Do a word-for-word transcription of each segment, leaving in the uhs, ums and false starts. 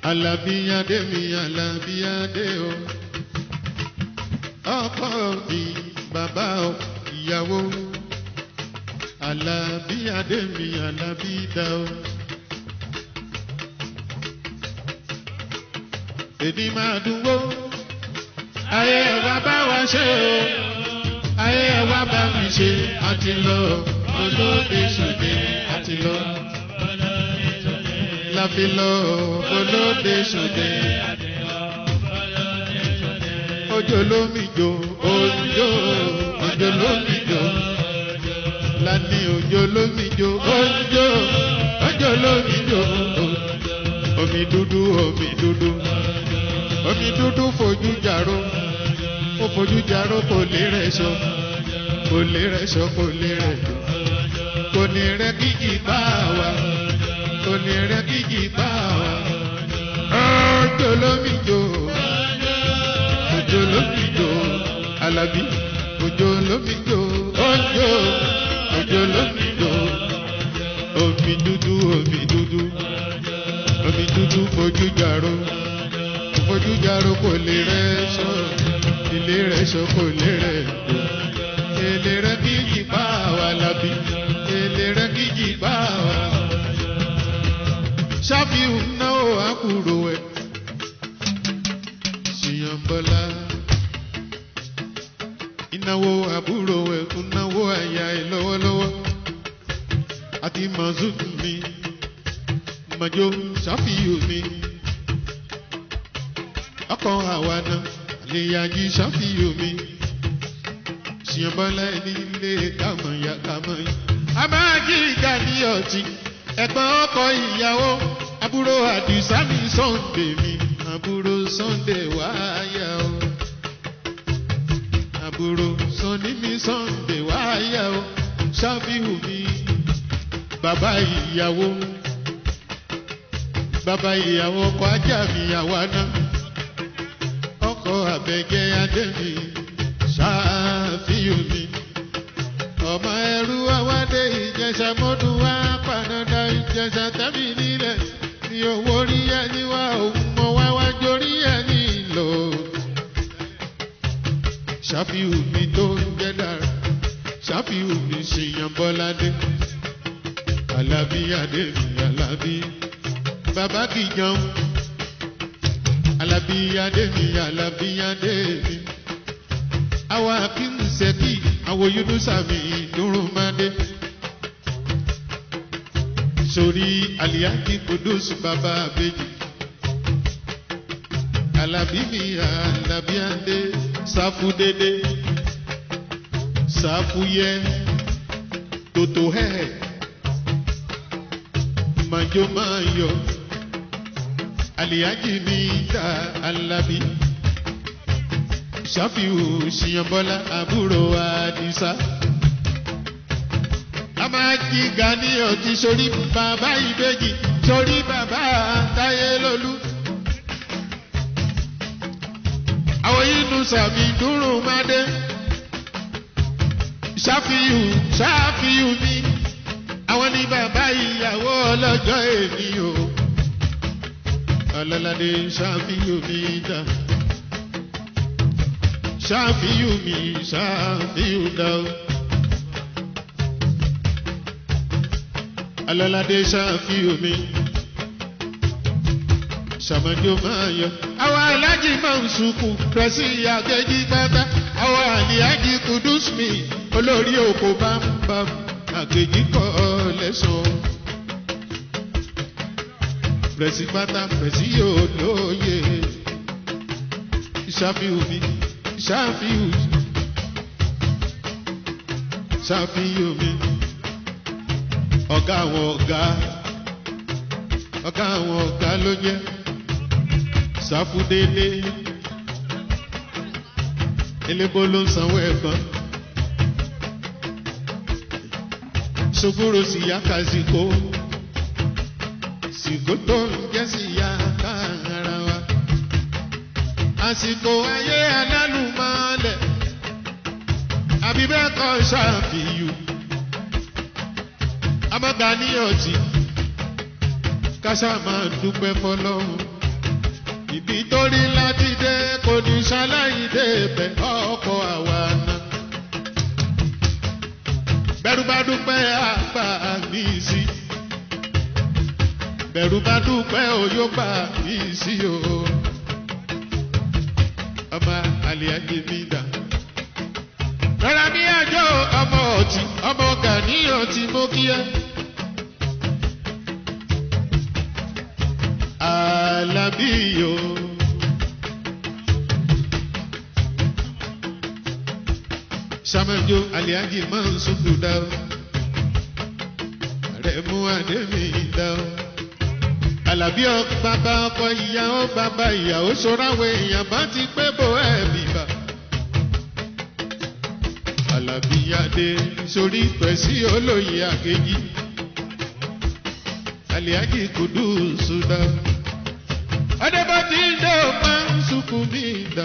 Àlàbíyadé mi Àlàbíyadé o. Ọkọ mi bàbá o ìyàwó. Àlàbíyadé mi Àlàbídà o. Èdè máa dúró. Ayé ẹ̀wá bá wa ṣe o. Ayé ẹ̀wá bá mi ṣe àti lọ. Olóde ṣòde àti lọ. Láfi lọ olóde ṣòde. Òjò lómi jò òjò òjò lómi jò. Lani òjò lómi jò òjò òjò lómi jò. Omi dúdú omi dúdú. Omi dúdú fojú jàró. Ó fojú jàró kò lè rẹ̀ ṣọ. Kò lè rẹ̀ ṣọ kò lè rẹ̀ jò. Kò ní rẹ̀ kíkì bá wa. Kò ní rẹ̀ kíkì bá wa. Òjò lómi jò. Òjò lómi jò. Àlàbí. Òjò lómi jò. Òjò. Òjò lómi jò. Omi dúdú omi dúdú. Omi dúdú fojú jàró. Fojú jàró kò lè rẹ̀ ṣọ. Ilé rẹ̀ ṣọ kò lè rẹ̀ jò. Èlé rẹ̀ kíkì bá wa Àlàbí. Èlé rẹ̀ kíkì bá wa. Ṣáfíù náwó àkùrò ẹ̀. Ṣìyànbọ́lá. Ìnáwó àbúrò ẹ̀ kún náwó àyà ẹ̀ lọ́wọ́lọ́wọ́. Àti Màzúù mi. Màjò Ṣáfíù mi. Ọkọ̀ àwa náà. Àlèyàjí Ṣáfíù mi. Ṣìyànbọ́lá ẹni ilé kàmọ̀yà kàmọ̀yà. A máa jí ìjà ní ọtí. Ẹ̀gbọ́n ọkọ ìyàwó. Àbúrò Àdìsá mi Sunday mi. Àbúrò Sunday wáyà o. Àbúrò Sunday mi Sunday wáyà o. Ṣáfíù mi. Bàbá ìyàwó. Bàbá ìyàwó ọkọ ajá mi àwa náà. Ọkọ Àbẹ̀kẹ́ adé mi. Ṣáfíù mi. Ọmọ ẹrú àwádé Ìjẹ̀ṣà mọ́dún wá pàdánù Ìjẹ̀ṣà tẹ́bí nílẹ̀. Ní owó rí ẹni wá òun mọ wá wá jórí ẹni lò. Ṣáfíù mi tó ń jẹ́ dára. Ṣáfíù mi Ṣìyànbọ́ládé. Àlàbíyadé mi Àlàbí. Bàbá Kìjàn. Àlàbíyadé mi Àlàbíyadé mi. Àwa Akíwù Ṣẹ́kì. Àwọ̀ Yunusa mi Ìdúrómádé. Sórí Àlìyájí Kudus bàbá Àbèjì. Àlàbí mi Àlàbíyadé. Sáfù dédé. Sáfù yẹ. Tòtò hẹ́. Màjò máa yọ. Àlìyájí mi dá Àlàbí. Ṣáfíù Ṣìyànbọ́lá àbúrò Àdìsá. A máa jí Gani ọtí sórí bàbá ìbejì sórí bàbá Táyélólú. Àwọn Yunusa mi Ìdúrómádé. Ṣáfíù Ṣáfíù mi. Àwọn ní bàbá ìyàwó ọlọ́jọ́ èmi o. Ọlọ́ládé Ṣáfíù mi dá. Ṣáfíù mi Ṣáfíù dá. Ọlọ́ládé Ṣáfíù mi. Ṣàmọ́jọ́ máa yọ. Àwọn alájì máa ń sunkún pẹ̀sì àgẹ́jì pátá. Àwọn Àlìyájí Kudus mi olórí òkò bámbám àgẹ́jì kọ́ lẹ́sàn. Pẹ̀sì pátá pẹ̀sì yóò lóye. Ṣáfíù mi. Ṣáfíù Ṣáfíù mi. Ọ̀gá àwọn ọ̀gá. Ọ̀gá àwọn ọ̀gá ló jẹ́. Sáfù dédé. Elébo ló ń sanwó ẹ̀gbọ́n. Ṣògbóró sì yá ká sìkò. Sìkò tó ń jẹ́ sí yá ká ara wa. Àsìkò ayé alálùmọ́lẹ̀. Àbí bẹ́ẹ̀ kọ́ Ṣáfíù. Amọ́gà ní ọtí. Káṣá máa dúpẹ́ fọlọ́run. ibi tó rí láti dé kò ní ṣaláì dé bẹ̀ ọkọ̀ àwa náà. bẹ̀rù bá dúpẹ́ àgbà mí sí. bẹ̀rù bá dúpẹ́ òyò gbà mí sí o. ọmọ àlìyájẹ mi dà. rárá ní àjọ ọmọ ọtí ọmọ gàníyàn tí mo kí ẹ. Alábíyò. Sàmájò àlìyájẹ máa ń sùn dá o. Rẹ̀ mú àdémi dá o. Àlàbí ọ bàbá ọkọ ìyàwó bàbá ìyàwó sọ̀ráwé èèyàn bá ti pé bò ẹ̀ bìbà. Àlàbí adé sórí pẹ̀sí olóyè àkejì. Àlìyájì Kúdùsù dá. Adébọ̀tí dé o máa ń sunkún mí dá.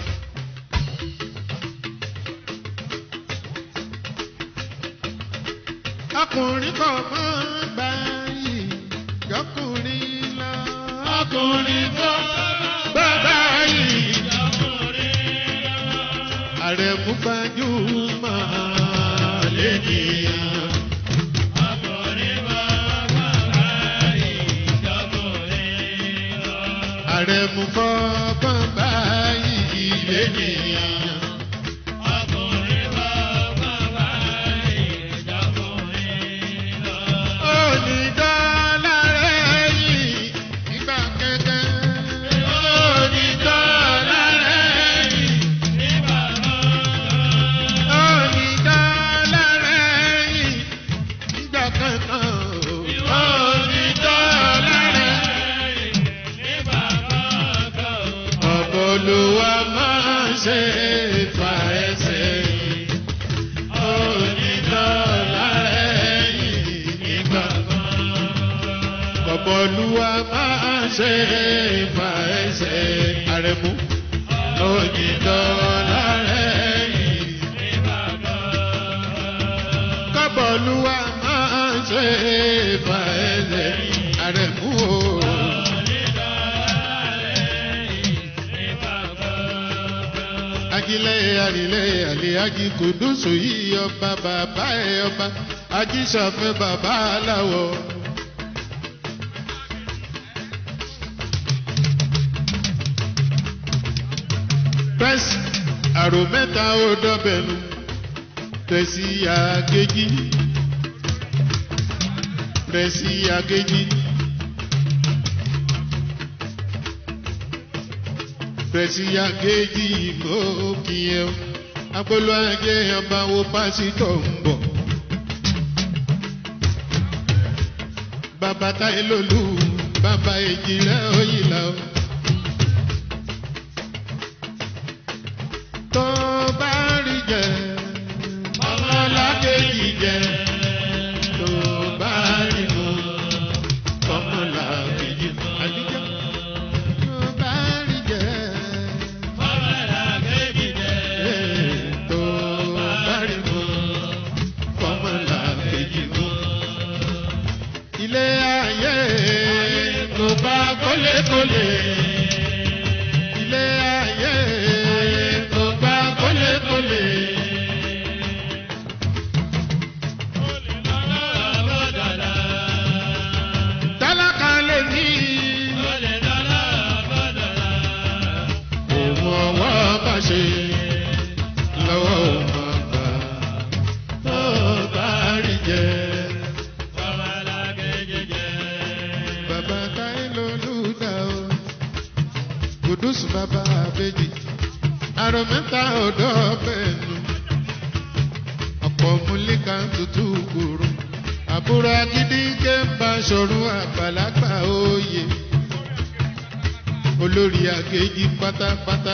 Ọkùnrin kan máa ń gbà yìí jọkùnrin lọ. Ọkùnrin kan bàbá yìí jọkùnrin lọ. Àrẹ̀mú gbajúmọ̀ lẹ́nìyàn. Ọkùnrin kan bàbá yìí jọkùnrin lọ. Àrẹ̀mú fọ́gbọ́n báyìí lẹ́nìyàn. Olúwa máa ṣe fa ẹsẹ̀ Àrẹ̀mú onídọ́là rẹ̀ yìí. Kọ́bọ̀ Olúwa máa ṣe fa ẹsẹ̀ Àrẹ̀mú o. Ajílẹ̀ àrílẹ̀ Àlìyájì Kúdùsù yìí ọba bàbá ẹ̀ ọba Ajíṣàfẹ́ bàbá aláwọ̀. Pẹ́sì àrò mẹ́ta ó dọ́bẹ̀nu pẹ̀sì àgéjì pẹ̀sì àgéjì pẹ̀sì àgéjì mo kì í ẹ o agbolo ajé ọba wo pásítọ̀ ń bọ̀ bàbá táyé lòlú bàbá èjì rẹ̀ òyìnlá o. Tó bá rí jẹ, ọmọ làkejì jẹ. Tó bá rí mu, ọmọ làkejì mu. Àdìjọ. Tó bá rí jẹ, ọmọ làkejì jẹ. Tó bá rí mu, ọmọ làkejì mu. Ilé ayé kò bá kólékólé. Ilé ayé. Kúdùsù bàbá àbèjì àrò mẹ́ta ọ̀dọ́ bẹ́ẹ̀nu ọ̀pọ̀ múlíkà tutù kúrò àbúrò agídígé ń bá ṣòro àgbàlagbà òye olórí àgéjì pátápátá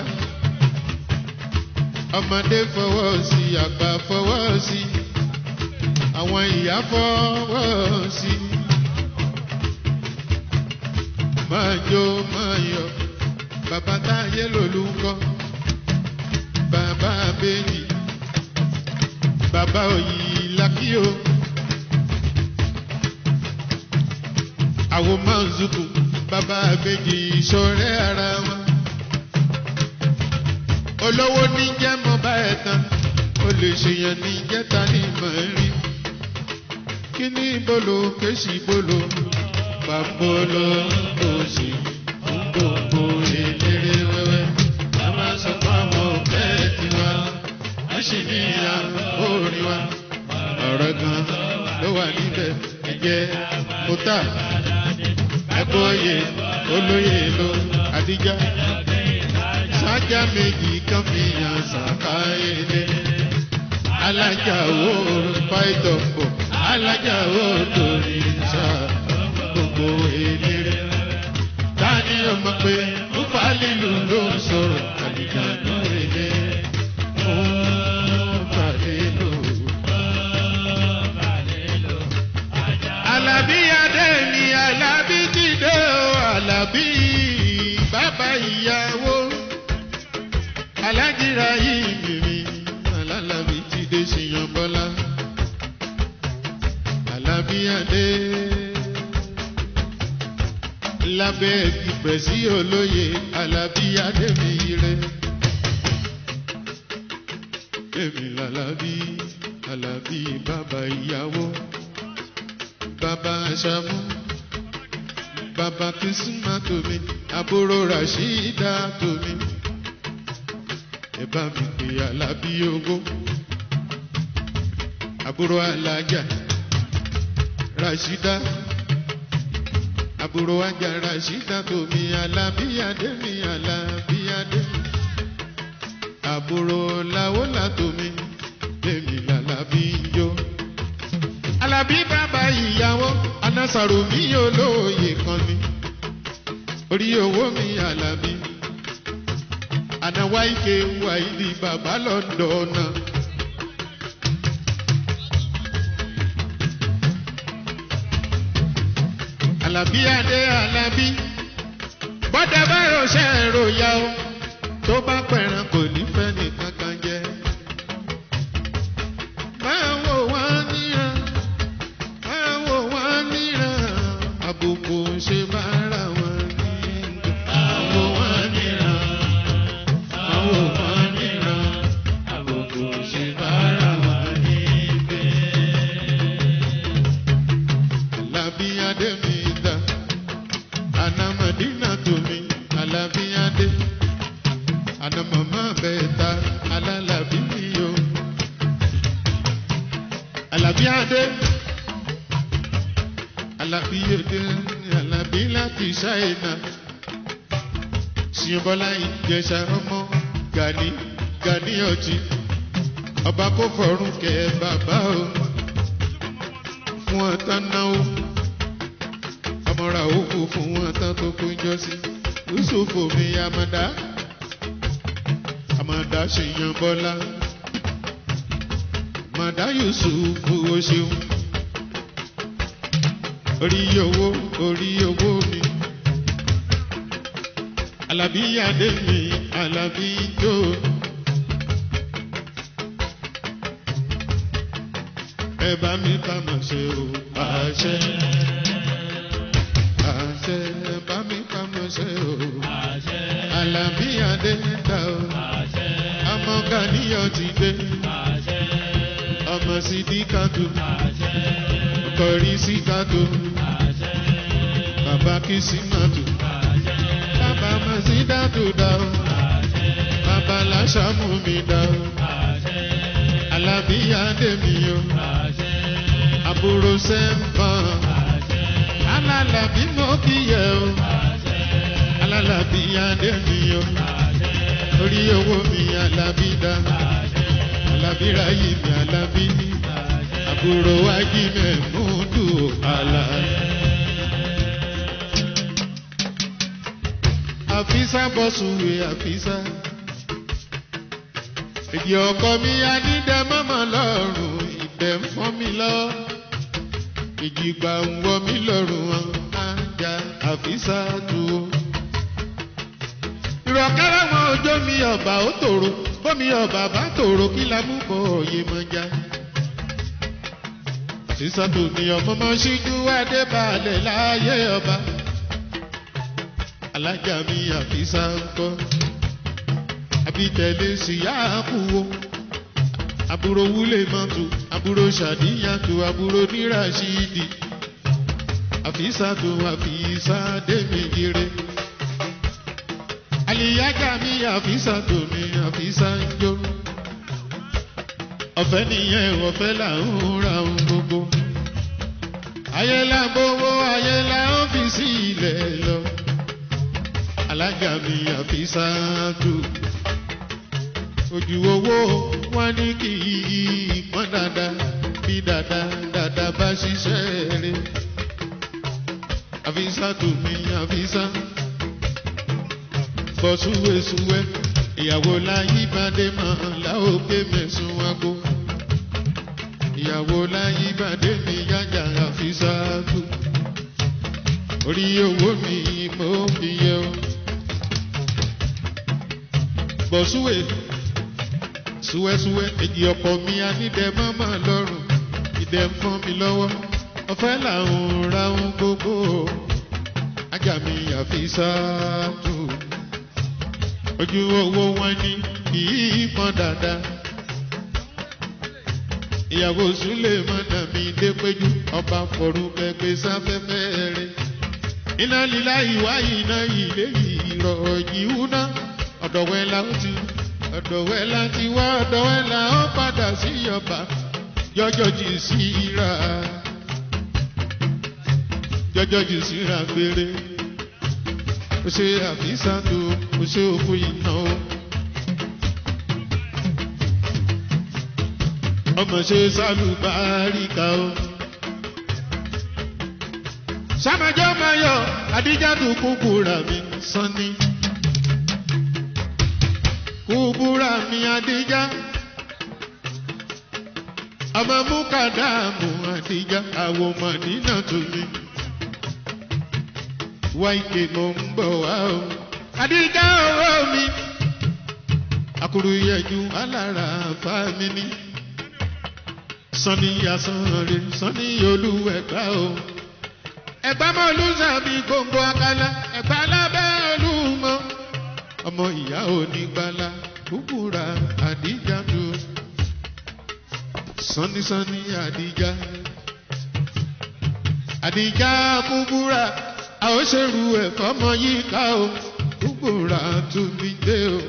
ọmọdé fọwọ́ sí àgbà fọwọ́ sí àwọn ìyá fọwọ́ sí máa jó máa yọ̀. Bàbá táyé lòlú ńkọ́ bàbá àbèjì bàbá òyìnlá kí o àwọn máa ń zùkú bàbá àbèjì ìṣọ̀rẹ́ ara wọn. olówó ní jẹ́ mọ́ bá ẹ̀ tán olùṣèyàn ní jẹ́ta ní mọ̀ọ́rí. kí ní bolo kéṣì bolo pàbolo òsì fún gbogbo eléré wẹ́wẹ́. a máa sọ fún àwọn ọ̀fẹ́ tiwa a sì ní àórí wa. ọ̀rọ̀ kan ló wà níbẹ̀ ẹ̀jẹ̀ mọ́tà ẹ̀kọ́ oyè olóyè ló àdíjà. sájà méjì kan fi hàn sàkáyélé. alájà òòrùn fáìtọ̀ pọ̀ alájà òòrùn ìṣà gbogbo eléré. tani ọmọ pé ó fà lílù ló ń sọ̀rọ̀ àdìjà ló rèé. ó fà lílù. Àlàbí adé mi Àlàbí ti dé o Àlàbí bàbá ìyàwó. alájìra yìí mímí Àlàbí ti dé ṣìyàn bọ́lá. Àlàbí adé lábẹ́ ìpẹ̀sí olóye Àlàbí adé mi rẹ̀. èmi l'Àlàbí Àlàbí bàbá ìyàwó. bàbá Ṣàmú bàbá Kìsímà tòmí àbúrò Ràṣídà tòmí. ẹ bá mi pè Àlàbí owó àbúrò alájà Ràṣídà àbúrò ajá Ràṣídà tòmí. Àlàbí adé mi Àlàbí adé mi àbúrò làwọ́là tòmí. èmi l'Àlàbí yó. Àlàbí bàbá ìyàwó anásàrò mi olóye kan ni. orí owó mi Àlàbí ànáwá ike wà ìdí bàbá lọ́dọ̀ọ́nà. Àlàbí adé Àlàbí bọ́dẹ bá rọṣẹ́ ròyà o tó bá pẹ̀ràn kò ní fẹ́ nìkan kan jẹ. máa wò wá níran máa wò wá níran àbùkù ṣe máa ra wọn ní ìgbà. máa wò wá níran máa wò wá níran àbùkù ṣe máa ra wọn ní ìgbà. Àlàbí adé mi dá àná Mádínà tó mi Àlàbí adé. Àná màmá bẹ́ẹ̀ta alálàbí mi o. Àlàbí adé Àlàbí adé Àlàbí láti Ṣáínà. Ṣìyànbọ́lá Ìjẹ̀ṣà ọmọ Gani Gani ọtí. ọba kò fọ̀rùn kẹ́ bàbá o. fún ọ̀tán náà ọmọra òkú fún ọ̀tán tó kún jọ sí. Yusufu mi Amada Amada Ṣìyànbọ́lá Amada Yusufu o ṣeun. orí owó orí owó mi Àlàbí adé mi Àlàbí jó. ẹ bá mi bá mọ̀ ṣe o àṣẹ àṣẹ ẹ bá mi bá mọ̀ ṣe o Àlàbí adé dá o. ọmọ Gàníyàn ti dé ọmọ Sídíkàtù kọrí Síkàtù bàbá Kìsímàtù bàbá Màsídàtù dá o. bàbá Láṣàmú mi dá o. Àlàbí adé mi o. àbúrò sẹ́ńpọ̀n alálàbí mọ́ kíyẹ o. Àlàbí adé mi o. orí owó mi Àlàbí dá. Àlàbí ráyè mi Àlàbí àbúrò wájú mẹ́múdù Àlàbí. Àfísà bọ́sùwé àfísà. èdè ọkọ mi anídẹ mọ́mọ́ lọ́rùn ìdẹ̀ ń fọ́n mi lọ. ìjìgbà ń wọ mí lọ́rùn wọn ajá àfísà tu o. ìrọ̀kẹ́rẹ́ wọn ojó mi ọba ó tòrò bómi ọba bá tòrò kí la mú bọ òye mọ́já. àfísà tó ní ọmọ mọ́ ṣíjú adébálẹ̀ láyé ọba. alájà mi àfisà ń kọ́ abitẹ̀lé síyá kúwo àbúrò wúlé mọ́tò àbúrò ṣàdíyàtò àbúrò níràṣídì àfisà tó àfisà dèmígire àlìyájà mi àfisà tó mi àfisà ń jó ọ̀fẹ́ nìyẹn ọ̀fẹ́ là ń ra ohun gbogbo ayé là ń bówó ayé là ń fi sí ilẹ̀ lọ alájà mi àfisà tó ojú owó wọn ní kì í pọ́n dáadáa bí dáadáa dáadáa bá ṣiṣẹ́ rẹ̀ àfisà tó mi àfisà bọ́ súwésúwé ìyàwó láyé bàdé mọ́ láò pé mẹ́sùn ago ìyàwó láyé bàdé mi yájà àfisà tó orí owó mi mo fi yẹ o bọ́ súwé súwẹ́súwẹ́ èjì ọkọ̀ mi anídẹ mọ́mọ́ lọ́rùn ìdẹ ń fọ́n mi lọ́wọ́ ọ̀fẹ́ làwọn ra ohun gbogbo ajá mi àfisà tó ojú owó wọn ní kì í pọ́n dáadáa ìyàwó súlẹ̀ mọ́nà mi dé péjú ọba fọ̀rù pẹ̀pẹ̀ sáfẹ́fẹ́ rẹ̀ iná lílá ìwá iná ilé ìrọ̀ ìhúná ọ̀dọ̀wẹ́ la ó ti ọ̀dọ̀wẹ́ la ti wá ọ̀dọ̀wẹ́ la ó padà sí ọba jọjọ jì síra jọjọ jì síra péré ó ṣe àfisà tó ó ṣe òkú iná o ọmọ ṣe sálùbáríkà o sàmájọ́ mayọ̀ àdíjà tó kúkúrà mi sanni kúkúrà mi àdíjà ọmọ múkàdámù àdíjà àwọn mọ̀nínà tó mi wáìkè mo ń bọ̀ wá o àdíjà owó mi àkùrù yẹjú alára fámi ní sanni yasanre sanni olúwẹ̀gbá o ẹ̀gbá mọ́ olùsàmì gbòǹgbò akálá ẹ̀gbá lábẹ́ olúmọ ọmọ ìyá onígbàlá kúkúrà àdíjà tó sanni sanni àdíjà àdíjà kúkúrà àwọn ṣèrú ẹ̀fọ́ mọ yìí ká o kúkúrà tó mi dé o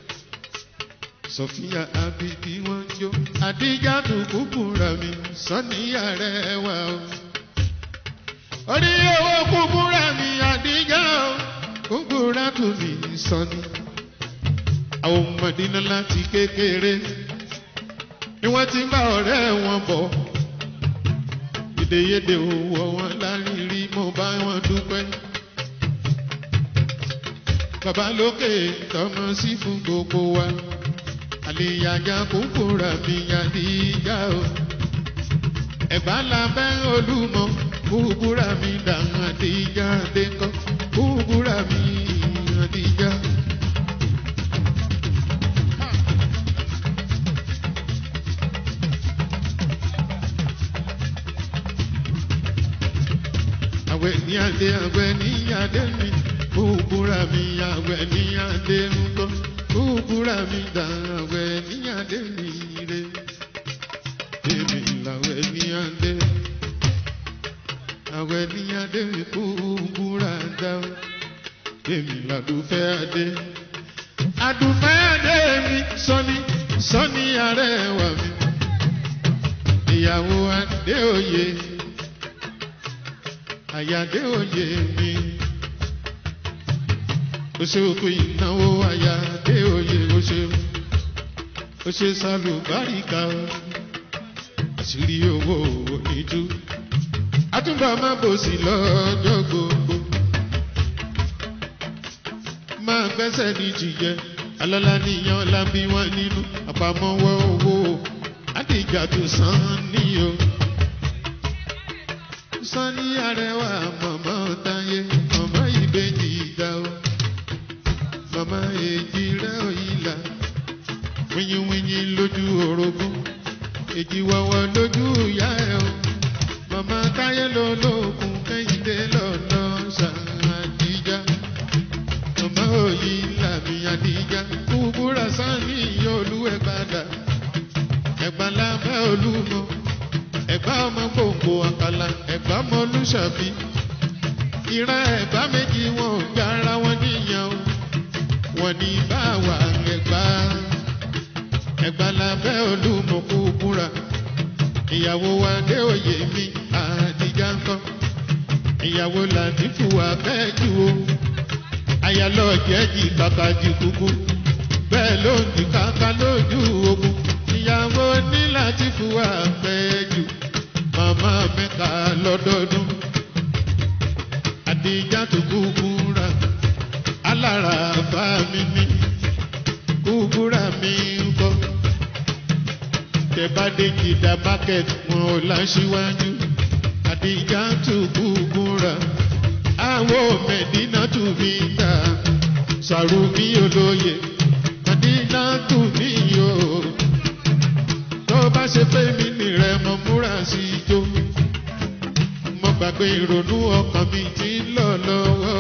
sọfíà àbíbí wọn jó àdíjà tó kúkúrà mi sọ́níyà rẹ̀ wá o orí owó kúkúrà mi àdíjà o kúkúrà tó mi sọ́ni àwọn ọmọdé láti kékeré ni wọ́n ti ń bá ọ̀rẹ́ wọn bọ̀ yédeyéde owó wọn lárírí mo bá wọn dúpẹ́ bàbá lókè tọmọ sí fún gbogbo wa àlèyàjà kúkúrà mi àdíjà o ẹ̀gbá lábẹ́ olúmọ kúkúrà mi dànù àdíjà dékọ́ kúkúrà mi àdíjà. àwẹ̀ ní adé àwẹ̀ ní adé mi kúkúrà mi àwẹ̀ ní adé ń kọ́ kúkúrà mi dà àwẹ̀ ní adé mi re èmi làwẹ̀ ní adé àwẹ̀ ní adé mi kúkúrà dá èmi làdúfẹ́ adé àdúfẹ́ adé mi sọ́ni sọ́ni arẹwà mi ìyàwó adé òye àyàdé òye mi ó ṣe òkú ìnáwó àyàdé òye ó ṣe ó ṣe sálùbáríkà àṣírí owó oníjú àtúbọ̀ má bòsí lọ́jọ́ gbogbo máa gbẹ́sẹ̀ ní jìyẹ alọ́lá níyan lábí wọn nínú àpamọ́wọ́ owó àdìjà tó san ní o. Sanni arẹwà mọ̀mọ́ táyé mọ̀mọ́ ìbejì ìjà o mọ̀mọ́ èjì rẹ̀ òyìnlá wíyíwíyí lójú orogún èjì wọ̀wọ̀ lójú ìyá ẹ̀ o mọ̀mọ́ táyé lólókun kẹ́hìndé lọ́nà ṣàdíjà Àdìjà Kúbúrà Sani Olú Ẹ̀gbádà Ẹ̀gbá lábẹ́ Olúmọ Ẹ̀gbá ọmọ gbòǹgbò Àkàlà Ẹ̀gbá ọmọ Olúṣàbí ìran Ẹ̀gbá méjì wọn ò jára wọn níyàn o wọn ní báwa Ẹ̀gbá Ẹ̀gbá lábẹ́ Olúmọ Kúbúrà ìyàwó wa dé òye mi Àdìjà ńkọ́ ìyàwó Làtífù Abẹ́jú o ayálò jẹ́jì kàkà jù kúkú bẹ́ẹ̀ ló ń di kàkà lójú ogun ìyàwó ní Làtífù Abẹ́jú màmá mẹ́ka lọ́dọọdún Àdìjà tó Kúbúrà alára bá mi ní Kúbúrà mi ń kọ́ tẹ̀bádé jìdá market wọn ò láṣíwájú Àdìjà tó Kúbúrà àwọ̀ Mẹ̀dínà tù mí ta Sàrùmí olóye Mẹ̀dínà tù mí o tó bá ṣe pé mi nìrẹ̀ mọ̀ múra sí ijó mo gbàgbé ìrònú ọkàn mi tí ń lọ lọ́wọ́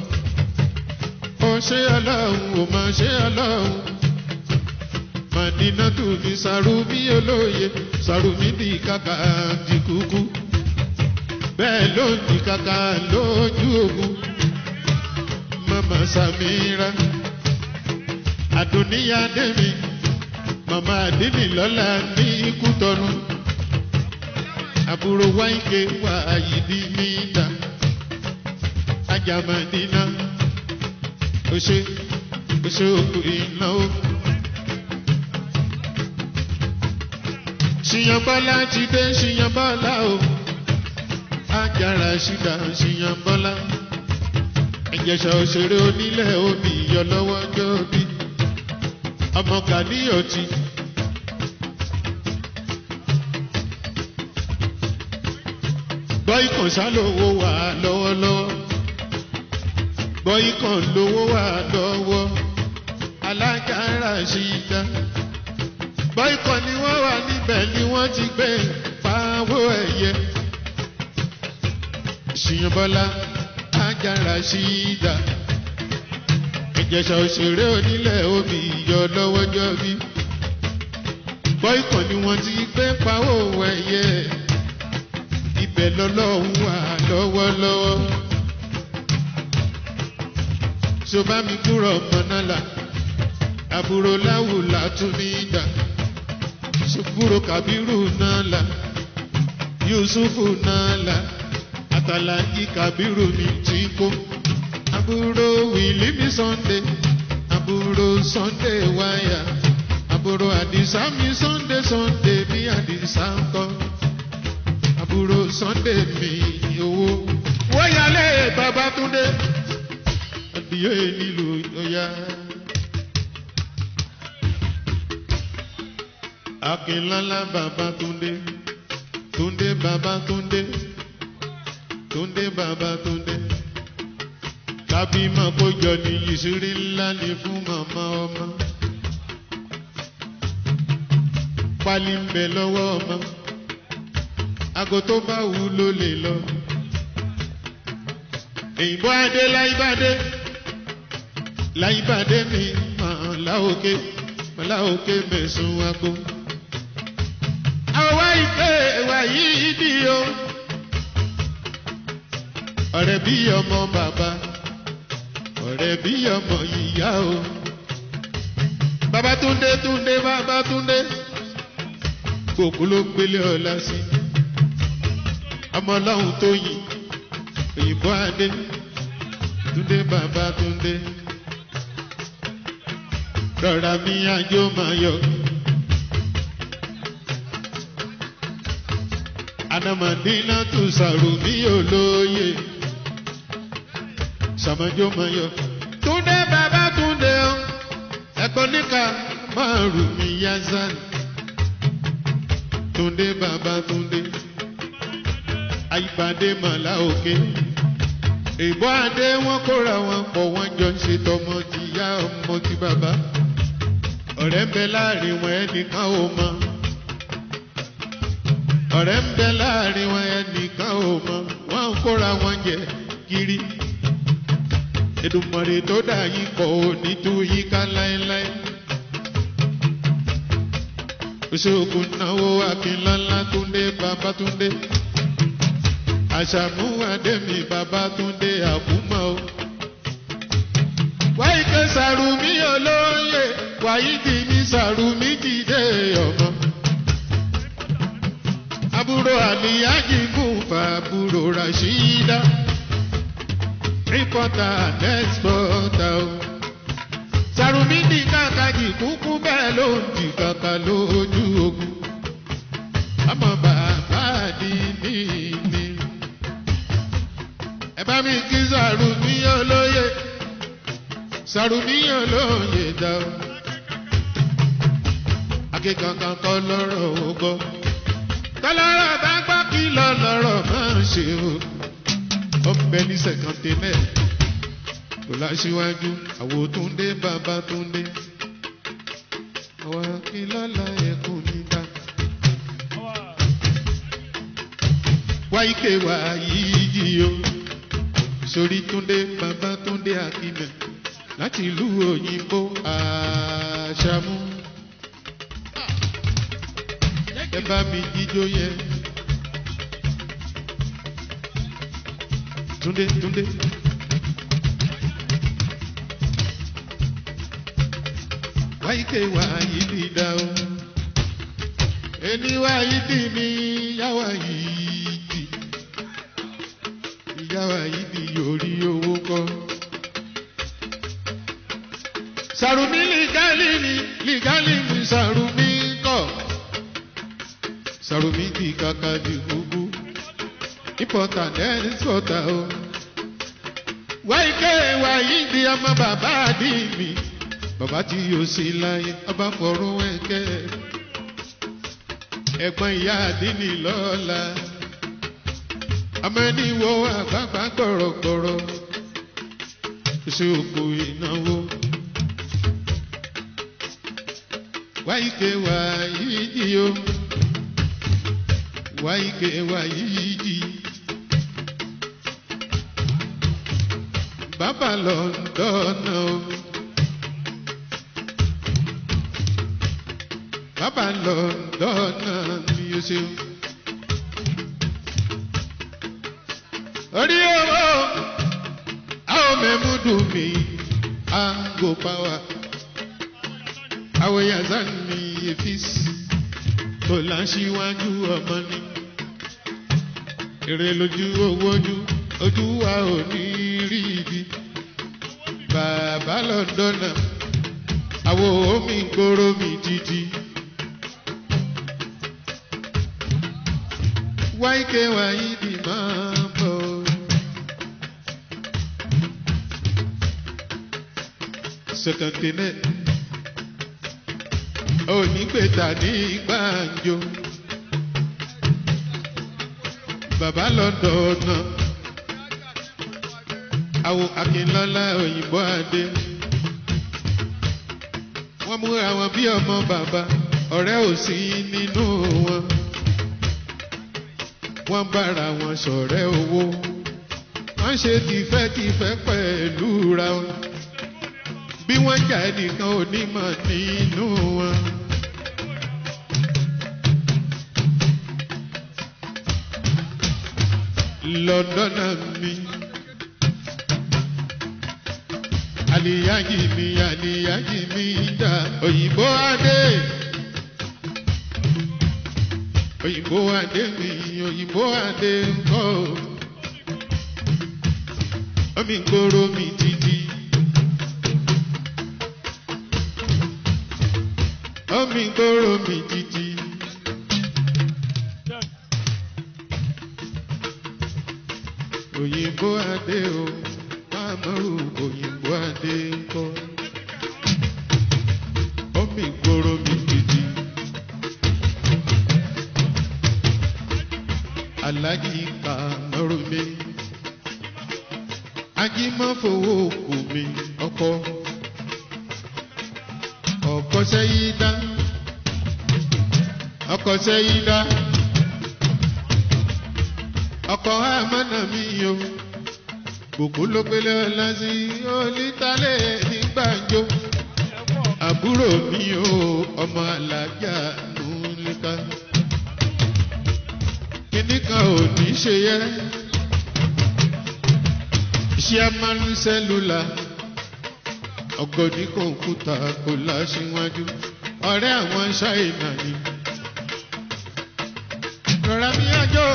ó ṣe Ọlọ́run ò máa ṣe Ọlọ́run Mẹ̀dínà tù mí Sàrùmí olóye Sàrùmí di kàkà di kúkú bẹ́ẹ̀ ló ń di kàkà lójú ogun mama Samira Adúníyà Dèmí mama Adínì lọ́la ní Kútọ́nù àbúrò wáńké wà àyídí mídà Ajamadina oṣé oṣé òkú ìnáwó Ṣìyànbọ́lá ti dé Ṣìyànbọ́lá o Àjàrà ṣìdá Ṣìyànbọ́lá Ìjẹ̀ṣà òṣèré onílẹ̀ omi ìyọ lọ́wọ́ jọ́bí ọmọ Gàníyọ̀tì Bọ́ìkàn ṣálówó wà lọ́wọ́lọ́wọ́ Bọ́ìkàn lówó wà lọ́wọ́ Alájàrà ṣìdá Bọ́ìkàn ni wọ́n wà níbẹ̀ ni wọ́n ti gbé pawó ẹ̀yẹ Ṣìyànbọ́lá Àjàrà ṣìdá Ìjẹ̀ṣà òṣèré onílẹ̀ omi ìyọ lọ́wọ́ jọ́bí Bọ́ìkàn ni wọ́n ti gbé pawó ẹ̀yẹ ibẹ̀ lọ́lọ́run wà lọ́wọ́lọ́wọ́ ṣọba mi kúrò mọ́nálà àbúrò láwùlà tún ní ìgbà ṣùgbúrò Kàbírù náà là Yusufu náà là Àtàlàjì Kàbírù mi ti kó àbúrò Wìlí mi Sunday àbúrò Sunday wáyà àbúrò Àdìsá mi Sunday Sunday bí Àdìsá ń kọ́ àbúrò Sunday mi owó wọ́yálé Babátúndé adìyẹ nílùú ọ̀yá Akínlọ́lá Babátúndé Túndé Babátúndé Túndé Babátúndé tàbí mọ̀ kó jọ ní ìṣírí ńlá ni fún màmá ọmọ pálí ń bẹ lọ́wọ́ ọmọ ago tó bá wù ló lè lọ èyìnbó adé láìbádé láìbádé mi mọ̀ láòkè mọ̀ láòkè mẹ̀sùn ago àwa ìpè wà yìí dì o ọ̀rẹ́ bí ọmọ bàbá ọ̀rẹ́ bí ọmọ ìyá o Babátúndé Túndé Babátúndé gbòkú ló gbélé ọlá sí ọmọ ọlọ́run tó yìn òyìnbó adé Túndé Babátúndé rọra mi àjò máa yọ Anamadina tó Sàrùmí olóye sàmájó máa yọ Túndé Babátúndé ọ ẹ̀kọ́ níka máa rù mí yazan Túndé Babátúndé àyípadé màlá òkè ìbọn adé wọn kóra wọn pọ̀ wọ́n jọ ń ṣe tọmọ ti yá ọmọ ti bàbá ọ̀rẹ́ ń bẹ láàrin wọn ẹnìkan ò mọ̀ ọ̀rẹ́ ń bẹ láàrin wọn ẹnìkan ò mọ̀ wọ́n ń kóra wọn jẹ kiri Èdùmàrè tó dá yín kò ní tú yín ká láéláé. Oṣoògùn náwó Akínlọ́lá Túndé Babátúndé. Àṣàmú Adémi Babátúndé Àkúmọ̀ o. Wáyíké Sàrùmí olóyè, Wáyídì mi Sàrùmí dìde ọmọ. Àbúrò Àlìyájì Gúnfà, àbúrò Ràṣídà. Importer and exporter o. Sàrùmí ní kàkàjì kúkú bẹ́ẹ̀ ló ń di kàkà lójú ogun. Ọmọ bàbá àdínní ni. Ẹ bá mi kí Sàrùmí olóyè. Sàrùmí olóyè dá o. Akíkankan kọ́ lọ́rọ̀ ògbọ́. Tọ́lọ́rọ̀ bá gbọ́ kí lọ́lọ́rọ̀ máa ń ṣe o. Ó ń bẹ ní sẹ̀kọ̀ntẹ́nẹ̀. Kò láṣíwájú àwo Túndé Babátúndé. Àwọn Akínlọ́lá ẹkùn níta. Wáyíké Wáyídì o. Sórí Túndé Babátúndé Akínẹ̀. Láti ìlú òyìnbó Àṣàmú. Ẹ bá mi jíjó yẹn. Túndé Túndé. Wáyíké Wáyídì dá o. Ẹni Wáyídì mi yá Wáyídì. Ìyá Wáyídì yóò rí owó kọ́. Sàrùmí lìgálì ni lìgálì mi Sàrùmí kọ̀. Sàrùmí di kàkà di gbogbo. Importer and exporter o. Wáyíké Wáyídì ọmọ bàbá àdínní. Bàbá tí yóò sí láyé ọba fọ̀rún ẹ̀kẹ́. Ẹ̀gbọ́n ìyá àdínní lọ́la. Ọmọ ẹni wo àgbàgbà gbọ̀rọ̀gbọ̀rọ̀. Ṣé òkú ìnáwó? Wáyíké Wáyídì o. Wáyíké Wáyídì. Bàbá Lọ́ndọ̀nà o. Bàbá Lọ́ndọ̀nà ni o ṣe o. Orí owó àwọn mẹ́múdù mi àgò pàwà. Àwọn yàtọ̀ ní efisi tó láṣíwájú ọmọ ni. Èrè lójú owó ojú ojú wa ò ní rí ibi. Bàbá Lọ́ndọ̀nà àwọn omi gbòòrò mi títí. Wáyíké Wáyídì máa bọ̀. Sẹ̀kọ̀ntẹ́nẹ̀ onígbèta ní gbàǹjo. Bàbá Lọ́ndọ̀nà àwọn Akínlọ́lá òyìnbó adé. Wọ́n múra wọn bí ọmọ bàbá, ọ̀rẹ́ ò sí nínú wọn. Wọ́n bára wọn ṣọ̀rẹ́ owó. Wọ́n ṣe tìfẹ́tìfẹ́ pẹ̀lú ra wọn. Bí wọ́n jà ẹnìkan ò ní mọ̀ nínú wọn. Lọ́ndọ̀nà mi. Àlìyájì mi, àlìyájì mi dá òyìnbó adé. Òyìnbó adé mi, òyìnbó adé ńkọ́. Omi gbòòrò mi títí. Omi gbòòrò mi títí. Òyìnbó adé o, Màmárù òyìnbó adé ńkọ́. Omi gbòòrò mi títí. Aláàjì Kàmọ́rù mi. Ajímọ́fowó kù mi ọkọ. Ọkọ Sẹ́yídá. Ọkọ Sẹ́yídá. Ọkọ Àmánà mi o. Bùkú ló gbélé ọlá sí olítàlẹ̀ ní gbàǹjo. Àbúrò mi o ọmọ alájà múlíkà. Kíní kan ò ní ṣe yẹ. Iṣẹ́ amánu sẹ́lúlà. Ọ̀gọ̀dì kọ̀ǹpútà kò láṣíwájú. Ọ̀rẹ́ àwọn ṣáìnà ni. Rọra mi àjò.